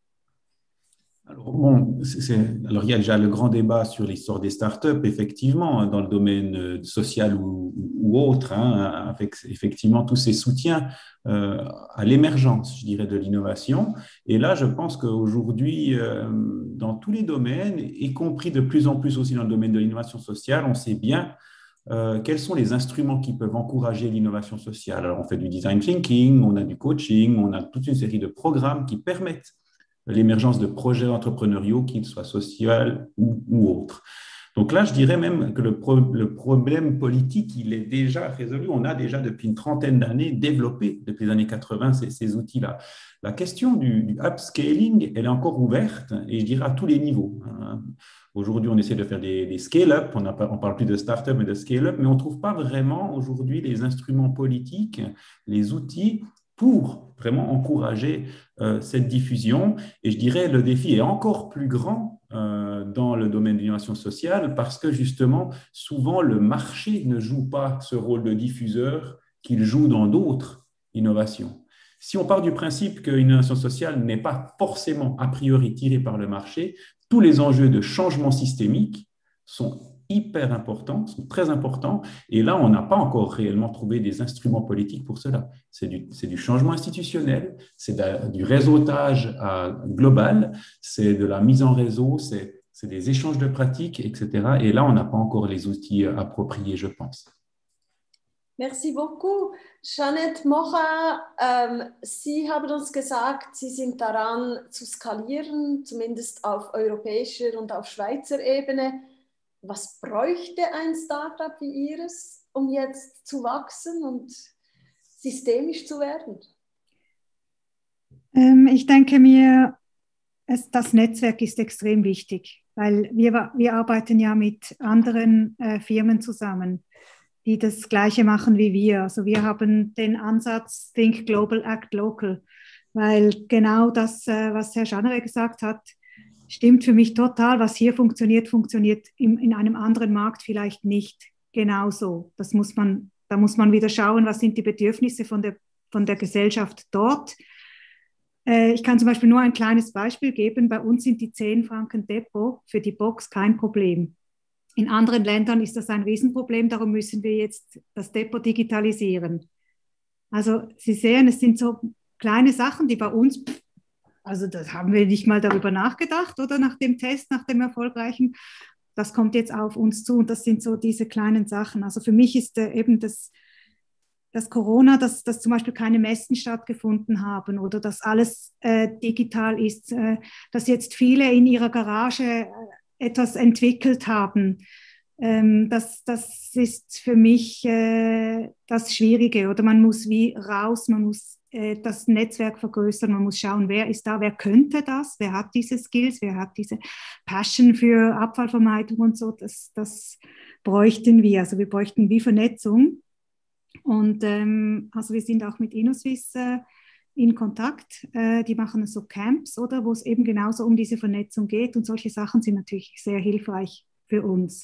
Alors, bon, alors, il y a déjà le grand débat sur l'histoire des startups, effectivement, dans le domaine social ou autre, hein, avec effectivement tous ces soutiens à l'émergence, je dirais, de l'innovation. Et là, je pense qu'aujourd'hui, dans tous les domaines, y compris de plus en plus aussi dans le domaine de l'innovation sociale, on sait bien quels sont les instruments qui peuvent encourager l'innovation sociale. Alors, on fait du design thinking, on a du coaching, on a toute une série de programmes qui permettent l'émergence de projets entrepreneuriaux, qu'ils soient sociaux ou autres. Donc là, je dirais même que le problème politique, il est déjà résolu. On a déjà depuis une trentaine d'années développé, depuis les années 80, ces outils-là. La question du upscaling, elle est encore ouverte, et je dirais à tous les niveaux. Aujourd'hui, on essaie de faire des scale-up, on ne parle plus de start-up, mais de scale-up, mais on ne trouve pas vraiment aujourd'hui les instruments politiques, les outils pour vraiment encourager cette diffusion. Et je dirais le défi est encore plus grand dans le domaine de l'innovation sociale parce que justement, souvent, le marché ne joue pas ce rôle de diffuseur qu'il joue dans d'autres innovations. Si on part du principe qu'une innovation sociale n'est pas forcément a priori tirée par le marché, tous les enjeux de changement systémique sont hyper importants, sont très importants. Et là, on n'a pas encore réellement trouvé des instruments politiques pour cela. C'est du changement institutionnel, c'est du réseautage global, c'est de la mise en réseau, c'est des échanges de pratiques, etc. Et là, on n'a pas encore les outils appropriés, je pense. Merci beaucoup. Jeanette Mocha, Sie haben uns gesagt, Sie sind daran zu skalieren, zumindest auf europäischer und auf Schweizer Ebene. Was bräuchte ein Startup wie Ihres, um jetzt zu wachsen und systemisch zu werden? Ich denke mir, das Netzwerk ist extrem wichtig, weil wir arbeiten ja mit anderen Firmen zusammen, die das Gleiche machen wie wir. Also wir haben den Ansatz Think Global, Act Local, weil genau das, was Herr Schanere gesagt hat, stimmt für mich total. Was hier funktioniert, funktioniert in einem anderen Markt vielleicht nicht genauso. Da muss man wieder schauen, was sind die Bedürfnisse von der Gesellschaft dort. Ich kann zum Beispiel nur ein kleines Beispiel geben. Bei uns sind die 10 Franken Depot für die Box kein Problem. In anderen Ländern ist das ein Riesenproblem, darum müssen wir jetzt das Depot digitalisieren. Also Sie sehen, es sind so kleine Sachen, die bei uns, also das haben wir nicht mal darüber nachgedacht, oder nach dem Test, nach dem erfolgreichen, das kommt jetzt auf uns zu und das sind so diese kleinen Sachen. Also für mich ist eben das Corona, dass zum Beispiel keine Messen stattgefunden haben oder dass alles digital ist, dass jetzt viele in ihrer Garage etwas entwickelt haben. Das ist für mich das Schwierige. Oder man muss wie raus, man muss das Netzwerk vergrößern, man muss schauen, wer ist da, wer könnte das, wer hat diese Skills, wer hat diese Passion für Abfallvermeidung und so. Das bräuchten wir. Also wir bräuchten wie Vernetzung. Und also wir sind auch mit InnoSwiss in Kontakt. Die machen so Camps, oder, wo es eben genauso um diese Vernetzung geht. Und solche Sachen sind natürlich sehr hilfreich für uns.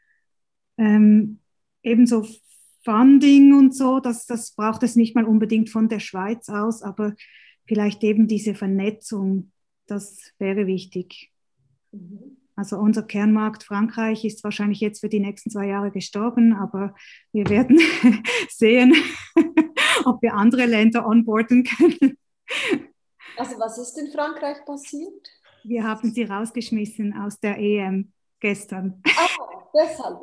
Ebenso Funding und so, das braucht es nicht mal unbedingt von der Schweiz aus, aber vielleicht eben diese Vernetzung, das wäre wichtig. Also unser Kernmarkt Frankreich ist wahrscheinlich jetzt für die nächsten 2 Jahre gestorben, aber wir werden sehen, ob wir andere Länder onboarden können. Also was ist in Frankreich passiert? Wir haben sie rausgeschmissen aus der EM gestern. Deshalb.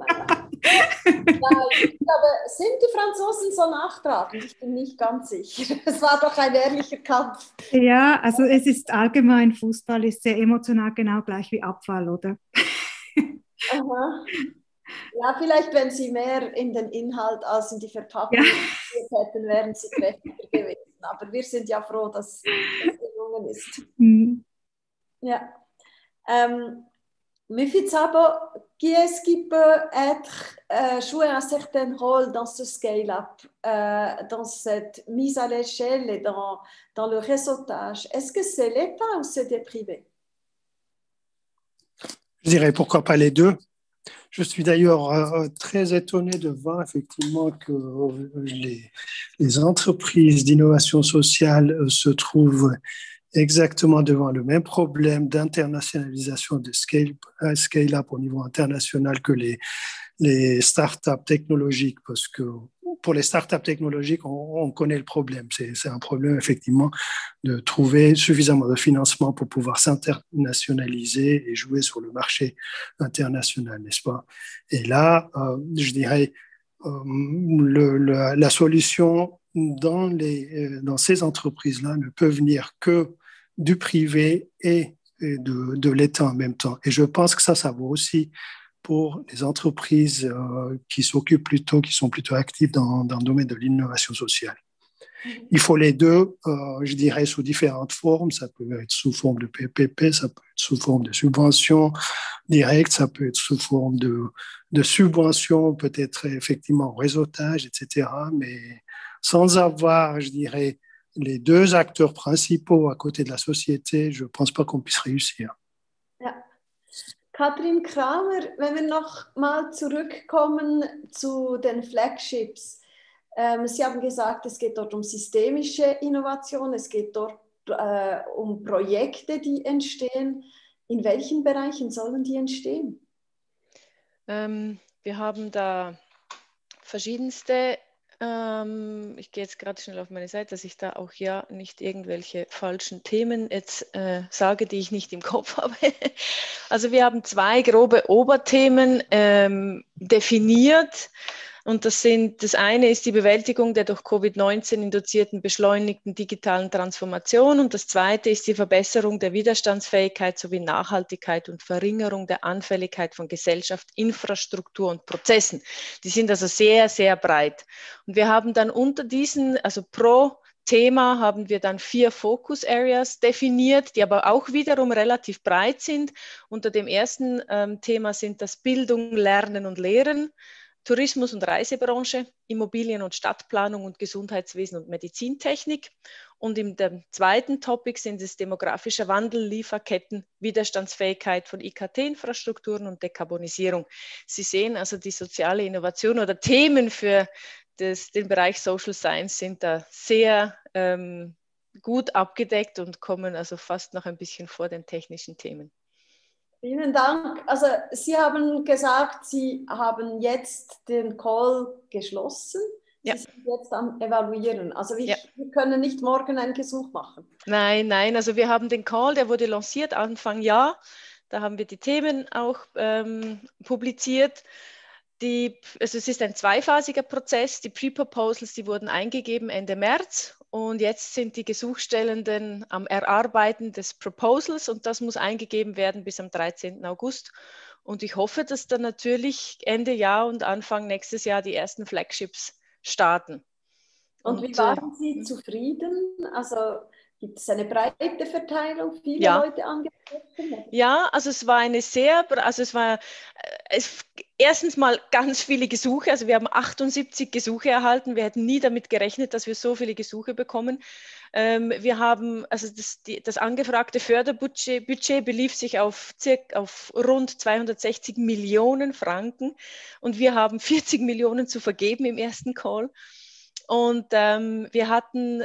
Aber sind die Franzosen so nachtragend? Ich bin nicht ganz sicher. Es war doch ein ehrlicher Kampf. Ja, also es ist allgemein, Fußball ist sehr emotional, genau gleich wie Abfall, oder? Aha. Ja, vielleicht, wenn Sie mehr in den Inhalt als in die Verpackung investiert hätten, wären Sie kräftiger gewesen. Aber wir sind ja froh, dass es gelungen ist. Ja. Mefi Szabo, qui est-ce qui peut jouer un certain rôle dans ce scale-up, dans cette mise à l'échelle et dans le réseautage? Est-ce que c'est l'État ou c'est des privés? Je dirais pourquoi pas les deux. Je suis d'ailleurs très étonné de voir effectivement que les entreprises d'innovation sociale se trouvent exactement devant le même problème d'internationalisation de scale-up au niveau international que les startups technologiques, parce que pour les startups technologiques, on connaît le problème. C'est un problème effectivement de trouver suffisamment de financement pour pouvoir s'internationaliser et jouer sur le marché international, n'est-ce pas? Et là, je dirais, la solution dans ces entreprises-là ne peut venir que du privé et de l'État en même temps. Et je pense que ça vaut aussi pour les entreprises qui sont plutôt actives dans le domaine de l'innovation sociale. Il faut les deux, je dirais, sous différentes formes. Ça peut être sous forme de PPP, ça peut être sous forme de subventions directes, ça peut être sous forme de subventions, peut-être effectivement réseautage, etc. Mais sans avoir, je dirais, les deux acteurs principaux à côté de la société, je ne pense pas qu'on puisse réussir. Ja. Katrin Kramer, wenn wir noch mal zurückkommen zu den Flagships. Sie haben gesagt, es geht dort um systemische Innovation, es geht dort um Projekte, die entstehen. In welchen Bereichen sollen die entstehen? Wir haben da verschiedenste. Ich gehe jetzt gerade schnell auf meine Seite, dass ich da auch ja nicht irgendwelche falschen Themen jetzt sage, die ich nicht im Kopf habe. Also wir haben 2 grobe Oberthemen definiert. Und das eine ist die Bewältigung der durch Covid-19 induzierten beschleunigten digitalen Transformation und das zweite ist die Verbesserung der Widerstandsfähigkeit sowie Nachhaltigkeit und Verringerung der Anfälligkeit von Gesellschaft, Infrastruktur und Prozessen. Die sind also sehr, sehr breit. Und wir haben dann unter diesen, also pro Thema haben wir dann 4 Focus Areas definiert, die aber auch wiederum relativ breit sind. Unter dem ersten Thema sind das Bildung, Lernen und Lehren, Tourismus- und Reisebranche, Immobilien- und Stadtplanung und Gesundheitswesen und Medizintechnik. Und im zweiten Topic sind es demografischer Wandel, Lieferketten, Widerstandsfähigkeit von IKT-Infrastrukturen und Dekarbonisierung. Sie sehen also die soziale Innovation oder Themen für den Bereich Social Science sind da sehr gut abgedeckt und kommen also fast noch ein bisschen vor den technischen Themen. Vielen Dank. Also Sie haben gesagt, Sie haben jetzt den Call geschlossen. Sie sind jetzt am Evaluieren. Also wir können nicht morgen einen Gesuch machen. Nein, also wir haben den Call, der wurde lanciert Anfang Jahr. Da haben wir die Themen auch publiziert. Also es ist ein zweiphasiger Prozess. Die Pre-Proposals, die wurden eingegeben Ende März und jetzt sind die Gesuchstellenden am Erarbeiten des Proposals und das muss eingegeben werden bis am 13. August. Und ich hoffe, dass dann natürlich Ende Jahr und Anfang nächstes Jahr die ersten Flagships starten. Und wie waren Sie zufrieden? Also gibt es eine breite Verteilung, viele Leute angesprochen? Ja, also es war erstens mal ganz viele Gesuche, also wir haben 78 Gesuche erhalten, wir hätten nie damit gerechnet, dass wir so viele Gesuche bekommen. Wir haben, also das angefragte Förderbudget belief sich auf rund 260 Millionen Franken und wir haben 40 Millionen zu vergeben im ersten Call. Und wir hatten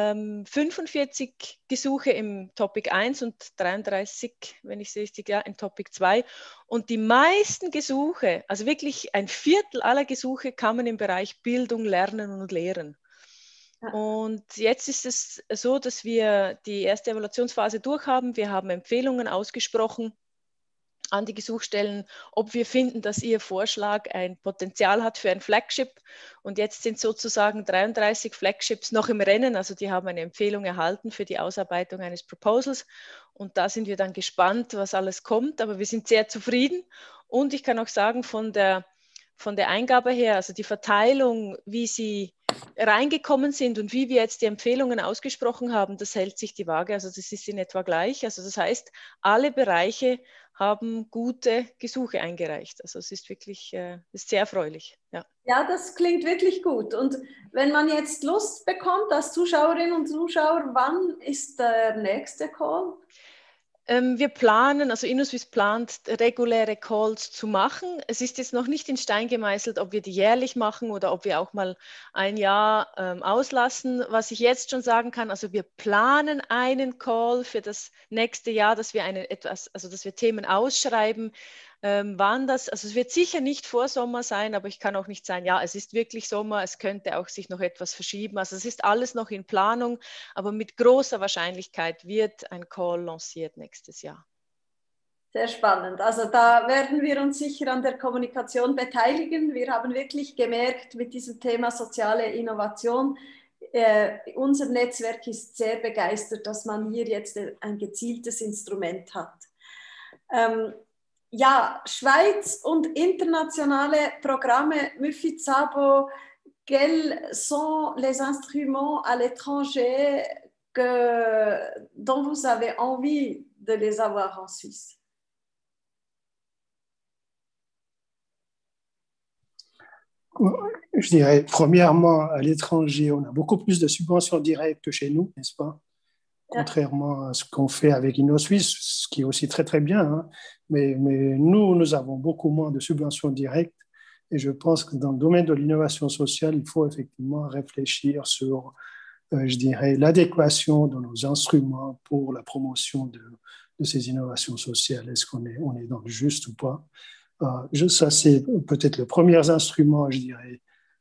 45 Gesuche im Topic 1 und 33, wenn ich es richtig, ja, im Topic 2. Und die meisten Gesuche, also wirklich ein Viertel aller Gesuche, kamen im Bereich Bildung, Lernen und Lehren. Und jetzt ist es so, dass wir die erste Evaluationsphase durchhaben. Wir haben Empfehlungen ausgesprochen an die Gesuchstellen, ob wir finden, dass ihr Vorschlag ein Potenzial hat für ein Flagship. Und jetzt sind sozusagen 33 Flagships noch im Rennen. Also die haben eine Empfehlung erhalten für die Ausarbeitung eines Proposals. Und da sind wir dann gespannt, was alles kommt. Aber wir sind sehr zufrieden. Und ich kann auch sagen, von der Eingabe her, also die Verteilung, wie sie reingekommen sind und wie wir jetzt die Empfehlungen ausgesprochen haben, das hält sich die Waage. Also das ist in etwa gleich. Also das heißt, alle Bereiche haben gute Gesuche eingereicht. Also es ist wirklich ist sehr erfreulich. Ja. Ja, das klingt wirklich gut. Und wenn man jetzt Lust bekommt als Zuschauerinnen und Zuschauer, wann ist der nächste Call? Wir planen, also InnoSwiss plant, reguläre Calls zu machen. Es ist jetzt noch nicht in Stein gemeißelt, ob wir die jährlich machen oder ob wir auch mal ein Jahr auslassen. Was ich jetzt schon sagen kann, also wir planen einen Call für das nächste Jahr, dass wir dass wir Themen ausschreiben. Wann das, also es wird sicher nicht vor Sommer sein, aber ich kann auch nicht sagen, ja, es ist wirklich Sommer, es könnte auch sich noch etwas verschieben. Also es ist alles noch in Planung, aber mit großer Wahrscheinlichkeit wird ein Call lanciert nächstes Jahr. Sehr spannend. Also da werden wir uns sicher an der Kommunikation beteiligen. Wir haben wirklich gemerkt, mit diesem Thema soziale Innovation, unser Netzwerk ist sehr begeistert, dass man hier jetzt ein gezieltes Instrument hat. Ja, Schweiz und internationale Programme, Murphy Szabo, quels sont les instruments à l'étranger dont vous avez envie de les avoir en Suisse? Je dirais, premièrement, à l'étranger, on a beaucoup plus de subventions directes que chez nous, n'est-ce pas? Contrairement à ce qu'on fait avec InnoSwiss, ce qui est aussi très très bien, hein. Mais nous avons beaucoup moins de subventions directes et je pense que dans le domaine de l'innovation sociale, il faut effectivement réfléchir sur, je dirais, l'adéquation de nos instruments pour la promotion de ces innovations sociales. Est-ce qu'on est dans le juste ou pas? Ça, c'est peut-être le premier instrument, je dirais,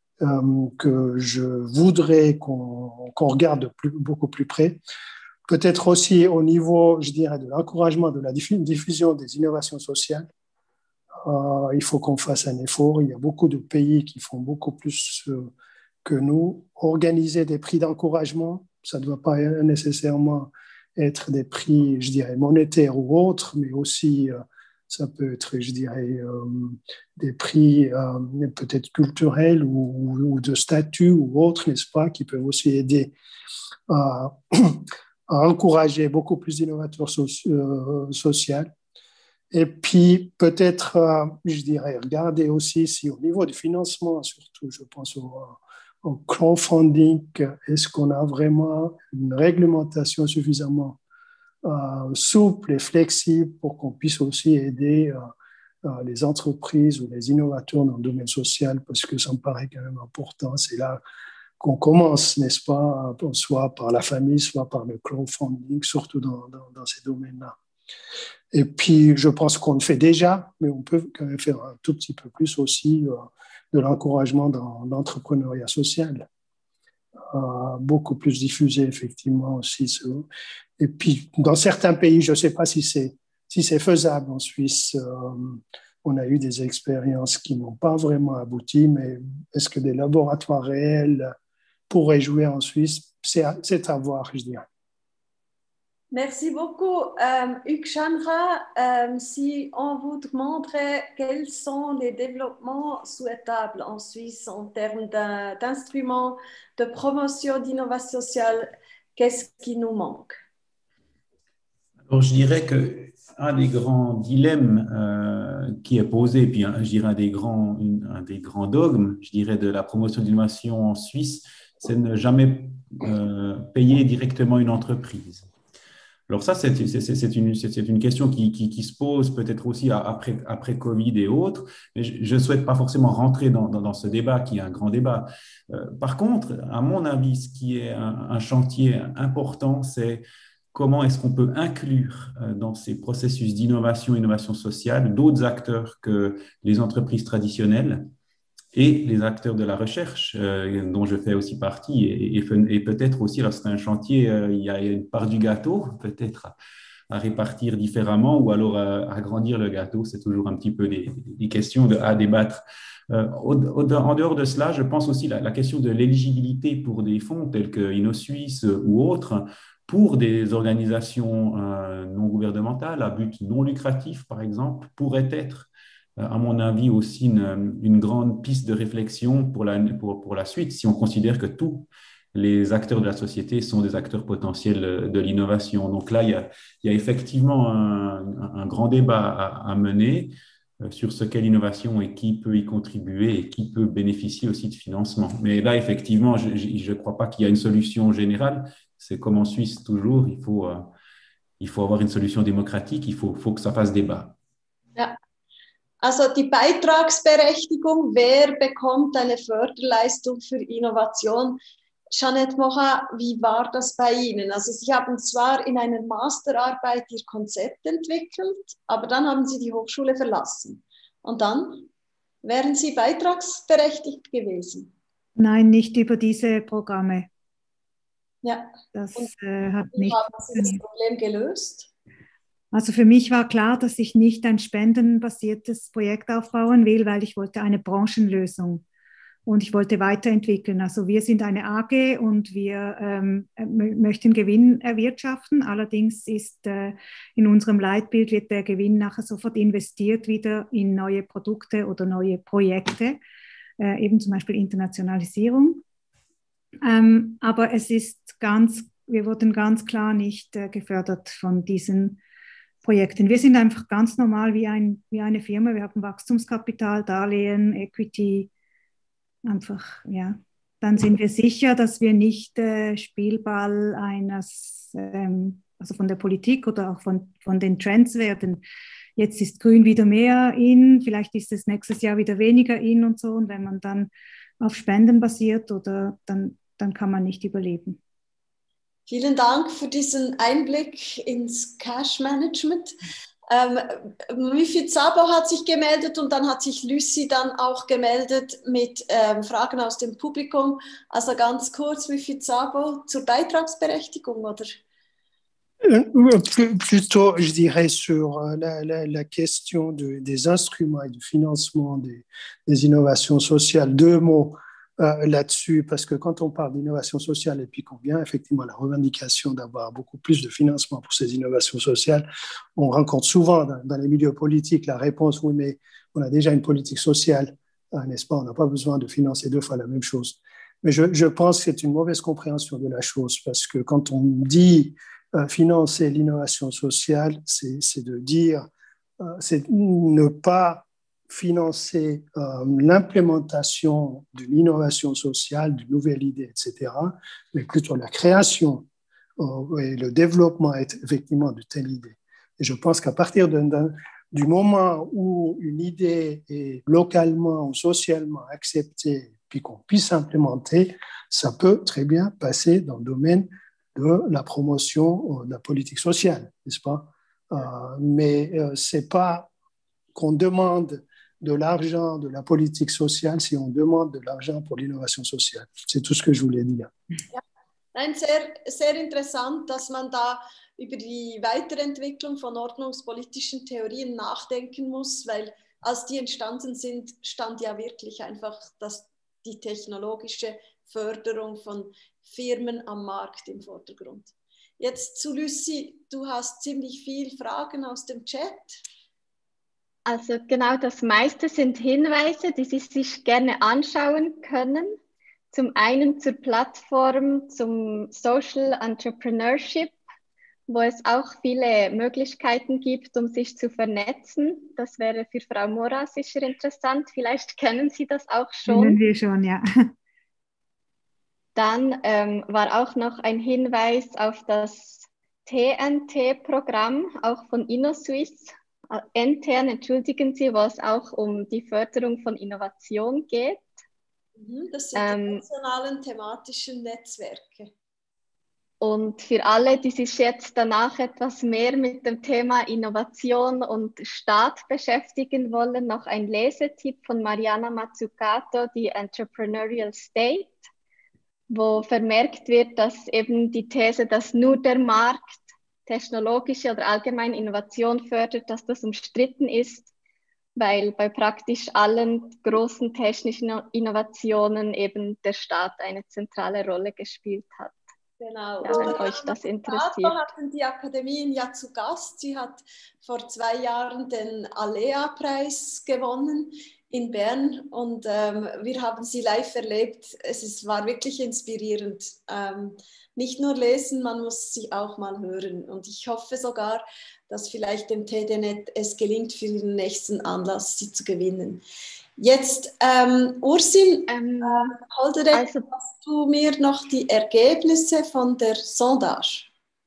que je voudrais qu'on regarde beaucoup plus près. Peut-être aussi au niveau, je dirais, de l'encouragement de la diffusion des innovations sociales. Il faut qu'on fasse un effort. Il y a beaucoup de pays qui font beaucoup plus que nous. Organiser des prix d'encouragement, ça ne doit pas nécessairement être des prix, je dirais, monétaires ou autres, mais aussi, ça peut être, je dirais, des prix peut-être culturels ou de statut ou autres, n'est-ce pas, qui peuvent aussi aider à encourager beaucoup plus d'innovateurs sociaux. Et puis, peut-être, je dirais, regarder aussi si au niveau du financement, surtout, je pense au crowdfunding, est-ce qu'on a vraiment une réglementation suffisamment souple et flexible pour qu'on puisse aussi aider les entreprises ou les innovateurs dans le domaine social, parce que ça me paraît quand même important. C'est là qu'on commence, n'est-ce pas, soit par la famille, soit par le crowdfunding, surtout dans ces domaines-là. Et puis, je pense qu'on le fait déjà, mais on peut quand même faire un tout petit peu plus aussi de l'encouragement dans l'entrepreneuriat social. Beaucoup plus diffusé, effectivement, aussi. Et puis, dans certains pays, je ne sais pas si c'est faisable en Suisse. On a eu des expériences qui n'ont pas vraiment abouti, mais est-ce que des laboratoires réels pourraient jouer en Suisse? C'est à voir, je dirais. Merci beaucoup. Hugues Chandra, si on vous demanderait quels sont les développements souhaitables en Suisse en termes d'instruments de promotion d'innovation sociale, qu'est-ce qui nous manque? Alors, je dirais qu'un des grands dilemmes qui est posé, puis je dirais un des grands dogmes, je dirais, de la promotion d'innovation en Suisse, c'est ne jamais payer directement une entreprise. Alors ça, c'est une question qui se pose peut-être aussi après Covid et autres, mais je ne souhaite pas forcément rentrer dans ce débat qui est un grand débat. Par contre, à mon avis, ce qui est un chantier important, c'est comment est-ce qu'on peut inclure dans ces processus innovation sociale, d'autres acteurs que les entreprises traditionnelles et les acteurs de la recherche, dont je fais aussi partie, et peut-être aussi, alors c'est un chantier, il y a une part du gâteau, peut-être à répartir différemment, ou alors à agrandir le gâteau, c'est toujours un petit peu des questions à débattre. En dehors de cela, je pense aussi la question de l'éligibilité pour des fonds tels que InnoSuisse ou autres, pour des organisations non gouvernementales à but non lucratif, par exemple, pourrait être à mon avis, aussi une grande piste de réflexion pour la suite, si on considère que tous les acteurs de la société sont des acteurs potentiels de l'innovation. Donc là, il y a effectivement un grand débat à mener sur ce qu'est l'innovation et qui peut y contribuer et qui peut bénéficier aussi de financement. Mais là, effectivement, je ne crois pas qu'il y a une solution générale. C'est comme en Suisse toujours, il faut avoir une solution démocratique, il faut que ça fasse débat. Ja. Also die Beitragsberechtigung, wer bekommt eine Förderleistung für Innovation? Jeanette Morin, wie war das bei Ihnen? Also Sie haben zwar in einer Masterarbeit Ihr Konzept entwickelt, aber dann haben Sie die Hochschule verlassen. Und dann wären Sie beitragsberechtigt gewesen? Nein, nicht über diese Programme. Ja. Das Und hat wie nicht haben Sie das Problem gelöst? Also für mich war klar, dass ich nicht ein spendenbasiertes Projekt aufbauen will, weil ich wollte eine Branchenlösung und ich wollte weiterentwickeln. Also wir sind eine AG und wir möchten Gewinn erwirtschaften. Allerdings ist in unserem Leitbild wird der Gewinn nachher sofort investiert wieder in neue Produkte oder neue Projekte, eben zum Beispiel Internationalisierung. Aber wir wurden ganz klar nicht gefördert von diesen Projekten. Wir sind einfach ganz normal wie eine Firma. Wir haben Wachstumskapital, Darlehen, Equity. Einfach, ja. Dann sind wir sicher, dass wir nicht Spielball also von der Politik oder auch von den Trends werden. Jetzt ist Grün wieder mehr in, vielleicht ist es nächstes Jahr wieder weniger in und so. Und wenn man dann auf Spenden basiert, dann kann man nicht überleben. Vielen Dank für diesen Einblick ins Cash-Management. Müfit Szabo hat sich gemeldet und dann hat sich Lucy dann auch gemeldet mit Fragen aus dem Publikum. Also ganz kurz, Müfit Szabo, zur Beitragsberechtigung, oder? Plutôt, je dirais, sur la question des instruments et du financement des innovations sociales. Deux mots là-dessus, parce que quand on parle d'innovation sociale et puis qu'on vient effectivement à la revendication d'avoir beaucoup plus de financement pour ces innovations sociales, on rencontre souvent dans les milieux politiques la réponse « oui, mais on a déjà une politique sociale, n'est-ce pas? On n'a pas besoin de financer deux fois la même chose ». Mais je pense que c'est une mauvaise compréhension de la chose, parce que quand on dit financer l'innovation sociale, c'est de dire, c'est ne pas financer l'implémentation d'une innovation sociale, d'une nouvelle idée, etc., mais plutôt la création et le développement effectivement de telle idée. Et je pense qu'à partir du moment où une idée est localement ou socialement acceptée, puis qu'on puisse implémenter, ça peut très bien passer dans le domaine de la promotion de la politique sociale, n'est-ce pas? Mais ce n'est pas qu'on demande de l'argent de la politique sociale si on demande de l'argent pour l'innovation sociale. C'est tout ce que je voulais dire. Ja. Nein, sehr, sehr interessant, dass man da über die Weiterentwicklung von ordnungspolitischen Theorien nachdenken muss, weil als die entstanden sind, stand ja wirklich einfach die technologische Förderung von Firmen am Markt im Vordergrund. Jetzt zu Lucy, du hast ziemlich viele Fragen aus dem Chat. Also genau, das meiste sind Hinweise, die Sie sich gerne anschauen können. Zum einen zur Plattform, zum Social Entrepreneurship, wo es auch viele Möglichkeiten gibt, um sich zu vernetzen. Das wäre für Frau Morin sicher interessant. Vielleicht kennen Sie das auch schon. Kennen wir schon, ja. Dann war auch noch ein Hinweis auf das TNT-Programm, auch von InnoSwiss, intern, entschuldigen Sie, wo es auch um die Förderung von Innovation geht. Das sind die nationalen thematischen Netzwerke. Und für alle, die sich jetzt danach etwas mehr mit dem Thema Innovation und Staat beschäftigen wollen, noch ein Lesetipp von Mariana Mazzucato, die Entrepreneurial State, wo vermerkt wird, dass eben die These, dass nur der Markt technologische oder allgemeine Innovation fördert, dass das umstritten ist, weil bei praktisch allen großen technischen Innovationen eben der Staat eine zentrale Rolle gespielt hat. Genau. Ja, wenn euch das interessiert. Hatten die Akademien ja zu Gast. Sie hat vor 2 Jahren den Alea-Preis gewonnen in Bern und wir haben sie live erlebt. War wirklich inspirierend. Nicht nur lesen, man muss sie auch mal hören. Und ich hoffe sogar, dass vielleicht dem TDNet es gelingt, für den nächsten Anlass sie zu gewinnen. Jetzt, Ursin, Holderek, hast du mir noch die Ergebnisse von der Sondage?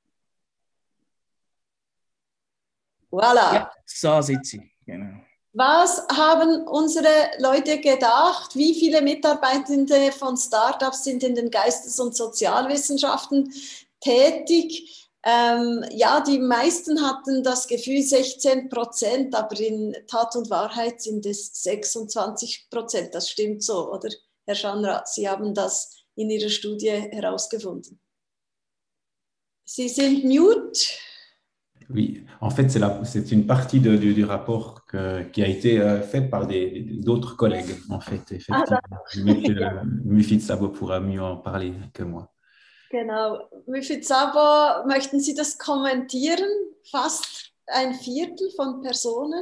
Voilà. Ja, so sitze ich, genau. Was haben unsere Leute gedacht? Wie viele Mitarbeitende von Startups sind in den Geistes- und Sozialwissenschaften tätig? Ja, die meisten hatten das Gefühl 16%, aber in Tat und Wahrheit sind es 26%. Das stimmt so, oder, Herr Schanra? Sie haben das in Ihrer Studie herausgefunden. Sie sind mute. Oui, en fait, c'est une partie du rapport qui a été faite par d'autres collègues, en fait, effectivement. Müfit Sabo pourra mieux en parler que moi. Genau. Müfit Sabo, möchten Sie das kommentieren? Fast 1/4 von Personen?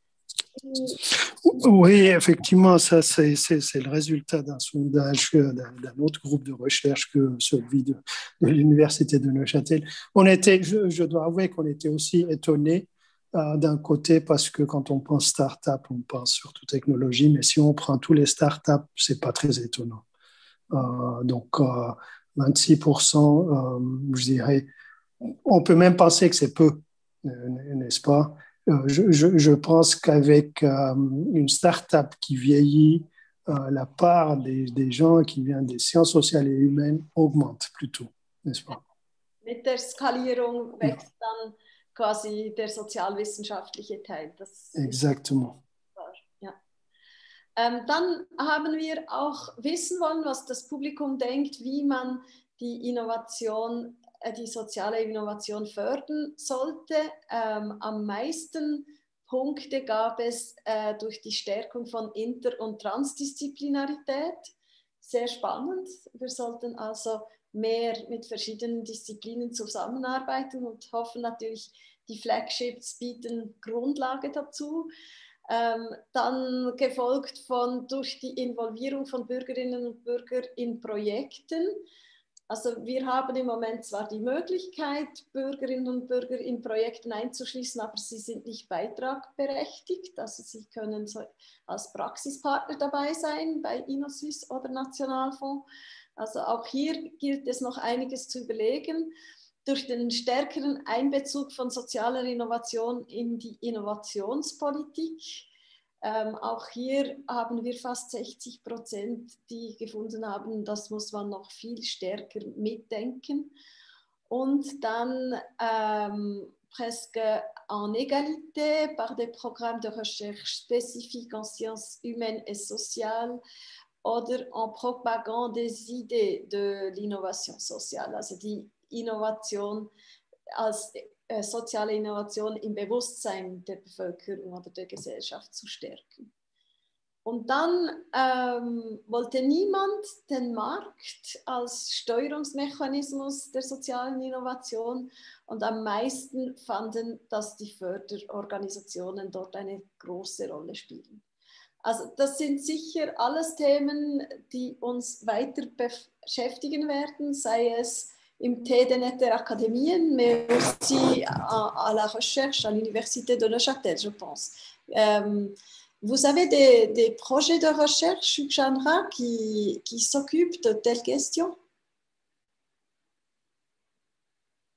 Oui, effectivement, ça c'est le résultat d'un sondage d'un autre groupe de recherche que celui de l'Université de Neuchâtel. Je dois avouer qu'on était aussi étonnés d'un côté parce que quand on pense start-up, on pense surtout technologie, mais si on prend tous les start-up, c'est pas très étonnant. Donc 26%, je dirais, on peut même penser que c'est peu, n'est-ce pas? Je pense qu'avec une start-up qui vieillit, la part des gens qui viennent des sciences sociales et humaines augmente plutôt, n'est-ce pas? Mit der Skalierung wächst dann quasi der sozialwissenschaftliche Teil. Exactement. Ja. Dann haben wir auch wissen wollen, was das Publikum denkt, wie man die soziale Innovation fördern sollte. Am meisten Punkte gab es durch die Stärkung von Inter- und Transdisziplinarität. Sehr spannend. Wir sollten also mehr mit verschiedenen Disziplinen zusammenarbeiten und hoffen natürlich, die Flagships bieten Grundlage dazu. Dann gefolgt durch die Involvierung von Bürgerinnen und Bürgern in Projekten. Also wir haben im Moment zwar die Möglichkeit, Bürgerinnen und Bürger in Projekten einzuschließen, aber sie sind nicht beitragberechtigt. Also sie können als Praxispartner dabei sein bei InnoSwiss oder Nationalfonds. Also auch hier gilt es noch einiges zu überlegen. Durch den stärkeren Einbezug von sozialer Innovation in die Innovationspolitik. Auch hier haben wir fast 60%, die gefunden haben, das muss man noch viel stärker mitdenken. Und dann presque en égalité par des programmes de recherche spécifiques en sciences humaines et sociales oder en propagant des idées de l'innovation sociale, also die Innovation als soziale Innovation im Bewusstsein der Bevölkerung oder der Gesellschaft zu stärken. Und dann wollte niemand den Markt als Steuerungsmechanismus der sozialen Innovation und am meisten fanden, dass die Förderorganisationen dort eine große Rolle spielen. Also das sind sicher alles Themen, die uns weiter beschäftigen werden, sei es im TDNet der Akademien, mais aussi à la recherche à l'Université de Neuchâtel, je pense. Vous avez des projets de recherche, Chandra, qui s'occupent de telles questions?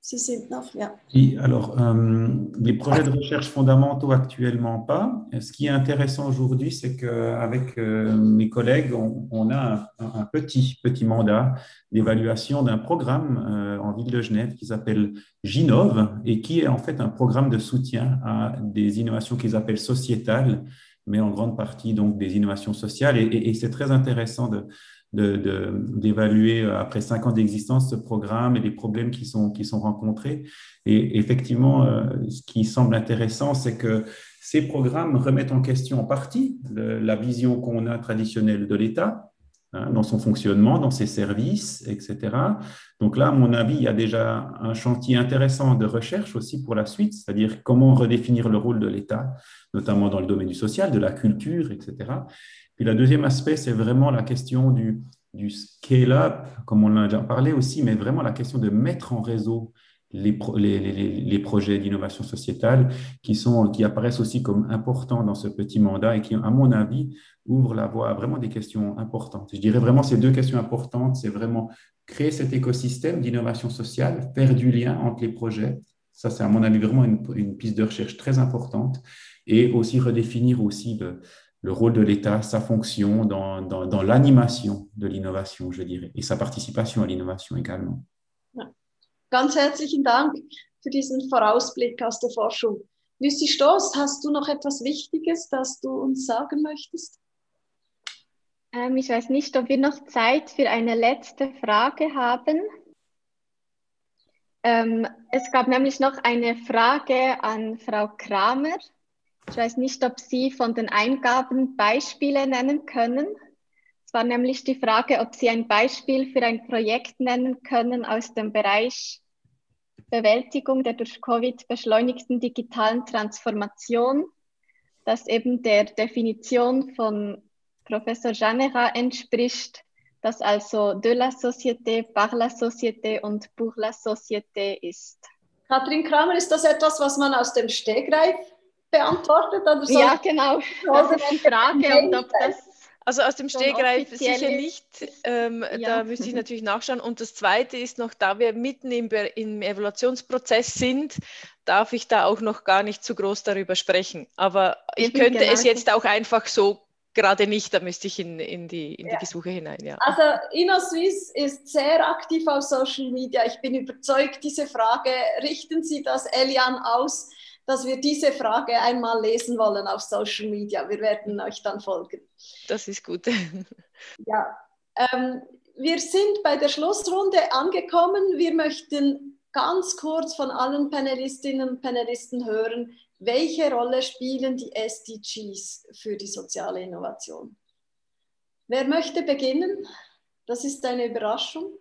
Sie sind noch, ja. Oui, alors, les projets de recherche fondamentaux actuellement pas. Ce qui est intéressant aujourd'hui, c'est qu'avec mes collègues, on a un petit mandat d'évaluation d'un programme en ville de Genève qui s'appelle Ginov et qui est en fait un programme de soutien à des innovations qu'ils appellent sociétales, mais en grande partie donc des innovations sociales. Et c'est très intéressant d'évaluer après 5 ans d'existence ce programme et les problèmes qui sont rencontrés. Et effectivement, ce qui semble intéressant, c'est que ces programmes remettent en question en partie la vision qu'on a traditionnelle de l'État, hein, dans son fonctionnement, dans ses services, etc. Donc là, à mon avis, il y a déjà un chantier intéressant de recherche aussi pour la suite, c'est-à-dire comment redéfinir le rôle de l'État, notamment dans le domaine du social, de la culture, etc. Puis le deuxième aspect, c'est vraiment la question du scale-up, comme on en a déjà parlé aussi, mais vraiment la question de mettre en réseau les projets d'innovation sociétale qui apparaissent aussi comme importants dans ce petit mandat et qui, à mon avis, ouvrent la voie à vraiment des questions importantes. Je dirais vraiment ces 2 questions importantes, c'est vraiment créer cet écosystème d'innovation sociale, faire du lien entre les projets. Ça, c'est à mon avis vraiment une piste de recherche très importante et aussi redéfinir aussi le rôle de l'État, sa fonction dans l'animation de l'innovation, je dirais, et sa participation à l'innovation également. Ja. Ganz herzlichen Dank für diesen Vorausblick aus der Forschung. Lucy Stoss, hast du noch etwas Wichtiges, das du uns sagen möchtest? Ich weiß nicht, ob wir noch Zeit für eine letzte Frage haben. Es gab nämlich noch eine Frage an Frau Kramer. Ich weiß nicht, ob Sie von den Eingaben Beispiele nennen können. Es war nämlich die Frage, ob Sie ein Beispiel für ein Projekt nennen können aus dem Bereich Bewältigung der durch Covid beschleunigten digitalen Transformation, das eben der Definition von Professor Janera entspricht, das also de la société, par la société und pour la société ist. Katrin Kramer, ist das etwas, was man aus dem Stegreif beantwortet? Oder ja, genau. Das ist die Frage. Und ob das also aus dem Stegreif sicher nicht. Ja. Da müsste ich natürlich nachschauen. Und das Zweite ist noch, da wir mitten im Evaluationsprozess sind, darf ich da auch noch gar nicht zu groß darüber sprechen. Aber ich könnte es jetzt auch einfach so gerade nicht, da müsste ich in die Gesuche hinein. Ja. Also InnoSwiss ist sehr aktiv auf Social Media. Ich bin überzeugt, diese Frage, richten Sie das Elian aus, dass wir diese Frage einmal lesen wollen auf Social Media. Wir werden euch dann folgen. Das ist gut. Ja, wir sind bei der Schlussrunde angekommen. Wir möchten ganz kurz von allen Panelistinnen und Panelisten hören, welche Rolle spielen die SDGs für die soziale Innovation? Wer möchte beginnen? Das ist eine Überraschung.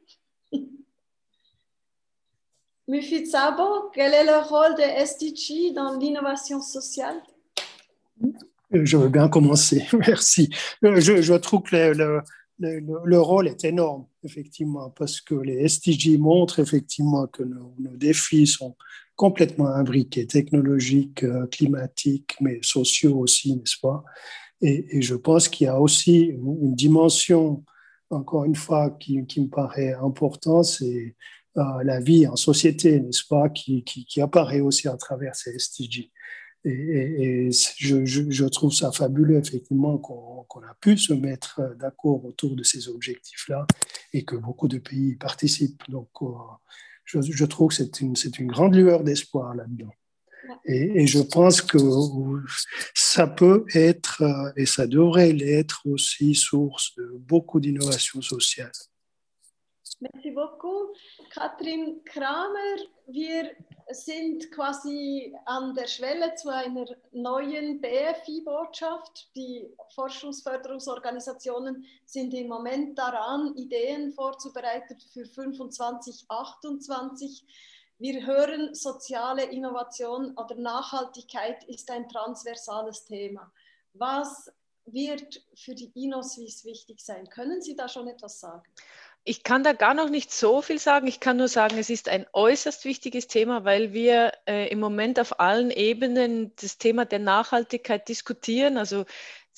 Mufid Sabo, quel est le rôle des SDG dans l'innovation sociale? Je veux bien commencer, merci. Je trouve que le rôle est énorme, effectivement, parce que les SDG montrent effectivement que nos défis sont complètement imbriqués, technologiques, climatiques, mais sociaux aussi, n'est-ce pas? Et je pense qu'il y a aussi une dimension, encore une fois, qui me paraît importante, c'est la vie en société, n'est-ce pas, qui apparaît aussi à travers ces SDG. Et je trouve ça fabuleux, effectivement, qu'on a pu se mettre d'accord autour de ces objectifs-là et que beaucoup de pays participent. Donc, je trouve que c'est une grande lueur d'espoir là-dedans. Et je pense que ça peut être, et ça devrait l'être aussi, source de beaucoup d'innovation sociale. Merci beaucoup. Katrin Kramer, wir sind quasi an der Schwelle zu einer neuen BFI-Botschaft. Die Forschungsförderungsorganisationen sind im Moment daran, Ideen vorzubereiten für 25, 28. Wir hören, soziale Innovation oder Nachhaltigkeit ist ein transversales Thema. Was wird für die InnoSwiss wichtig sein? Können Sie da schon etwas sagen? Ich kann da gar noch nicht so viel sagen. Ich kann nur sagen, es ist ein äußerst wichtiges Thema, weil wir im Moment auf allen Ebenen das Thema der Nachhaltigkeit diskutieren. Also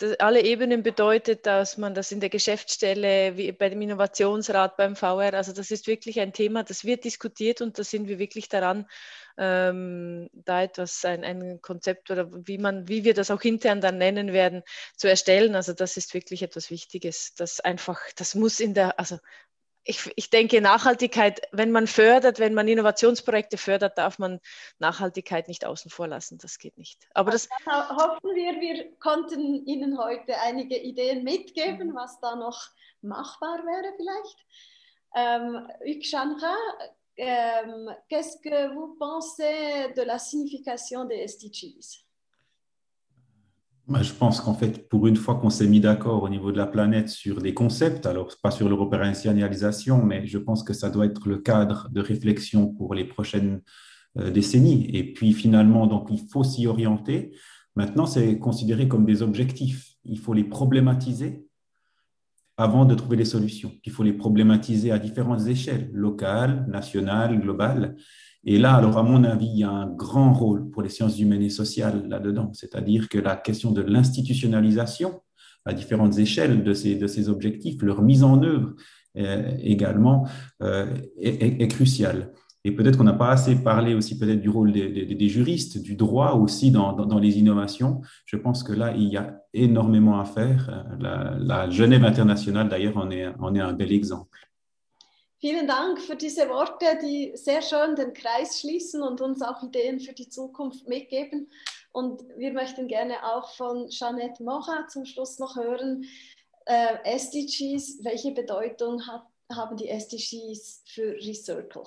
alle Ebenen bedeutet, dass man das in der Geschäftsstelle, wie bei dem Innovationsrat, beim VR, also das ist wirklich ein Thema, das wird diskutiert und da sind wir wirklich daran, da etwas, ein Konzept oder wie wir das auch intern dann nennen werden, zu erstellen. Also das ist wirklich etwas Wichtiges, das muss also ich denke, Nachhaltigkeit, wenn man Innovationsprojekte fördert, darf man Nachhaltigkeit nicht außen vor lassen. Das geht nicht. Aber also dann hoffen wir konnten Ihnen heute einige Ideen mitgeben, was da noch machbar wäre vielleicht. Hugues Chanra, qu'est-ce que vous pensez de la signification des SDGs? Je pense qu'en fait, pour une fois qu'on s'est mis d'accord au niveau de la planète sur des concepts, alors pas sur leur opérationnalisation, mais je pense que ça doit être le cadre de réflexion pour les prochaines décennies. Et puis finalement, donc, il faut s'y orienter. Maintenant, c'est considéré comme des objectifs. Il faut les problématiser avant de trouver les solutions. Il faut les problématiser à différentes échelles, locales, nationales, globales. Et là, alors à mon avis, il y a un grand rôle pour les sciences humaines et sociales là-dedans, c'est-à-dire que la question de l'institutionnalisation à différentes échelles de ces objectifs, leur mise en œuvre également est cruciale. Et peut-être qu'on n'a pas assez parlé aussi peut-être du rôle des juristes, du droit aussi dans les innovations. Je pense que là, il y a énormément à faire. La Genève internationale, d'ailleurs, en est un bel exemple. Vielen Dank für diese Worte, die sehr schön den Kreis schließen und uns auch Ideen für die Zukunft mitgeben. Und wir möchten gerne auch von Jeanette Mora zum Schluss noch hören, SDGs, welche Bedeutung haben die SDGs für Recircle?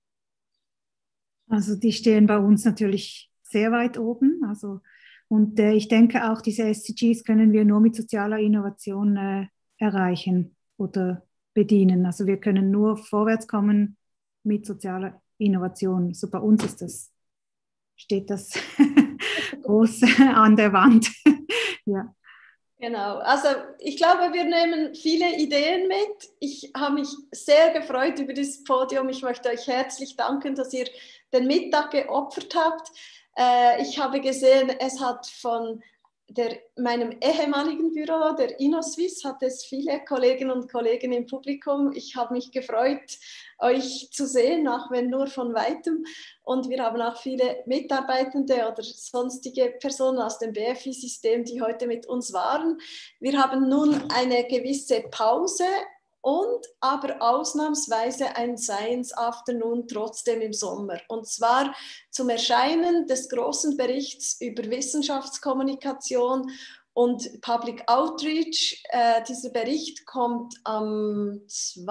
Also die stehen bei uns natürlich sehr weit oben. Und ich denke auch, diese SDGs können wir nur mit sozialer Innovation erreichen oder bedienen. Also wir können nur vorwärts kommen mit sozialer Innovation. So bei uns steht das groß an der Wand. Ja. Genau, also ich glaube, wir nehmen viele Ideen mit. Ich habe mich sehr gefreut über dieses Podium. Ich möchte euch herzlich danken, dass ihr den Mittag geopfert habt. Ich habe gesehen, es hat von meinem ehemaligen Büro, der InnoSwiss, hat es viele Kolleginnen und Kollegen im Publikum. Ich habe mich gefreut, euch zu sehen, auch wenn nur von Weitem. Und wir haben auch viele Mitarbeitende oder sonstige Personen aus dem BFI-System, die heute mit uns waren. Wir haben nun eine gewisse Pause und aber ausnahmsweise ein Science Afternoon trotzdem im Sommer. Und zwar zum Erscheinen des großen Berichts über Wissenschaftskommunikation und Public Outreach. Dieser Bericht kommt am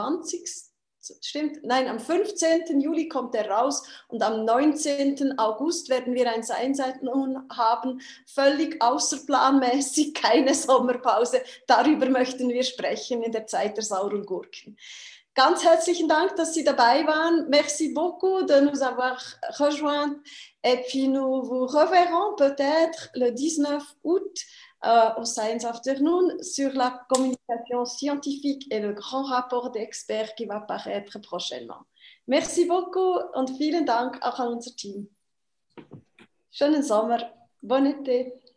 15. Juli kommt er raus und am 19. August werden wir ein Science Afternoon haben, völlig außerplanmäßig, keine Sommerpause. Darüber möchten wir sprechen in der Zeit der sauren Gurken. Ganz herzlichen Dank, dass Sie dabei waren. Merci beaucoup de nous avoir rejoints. Et puis nous vous reverrons peut-être le 19 août au Science Afternoon sur la communication scientifique et le grand rapport d'experts qui va paraître prochainement. Merci beaucoup und vielen Dank auch an unser Team. Schönen Sommer. Bon été.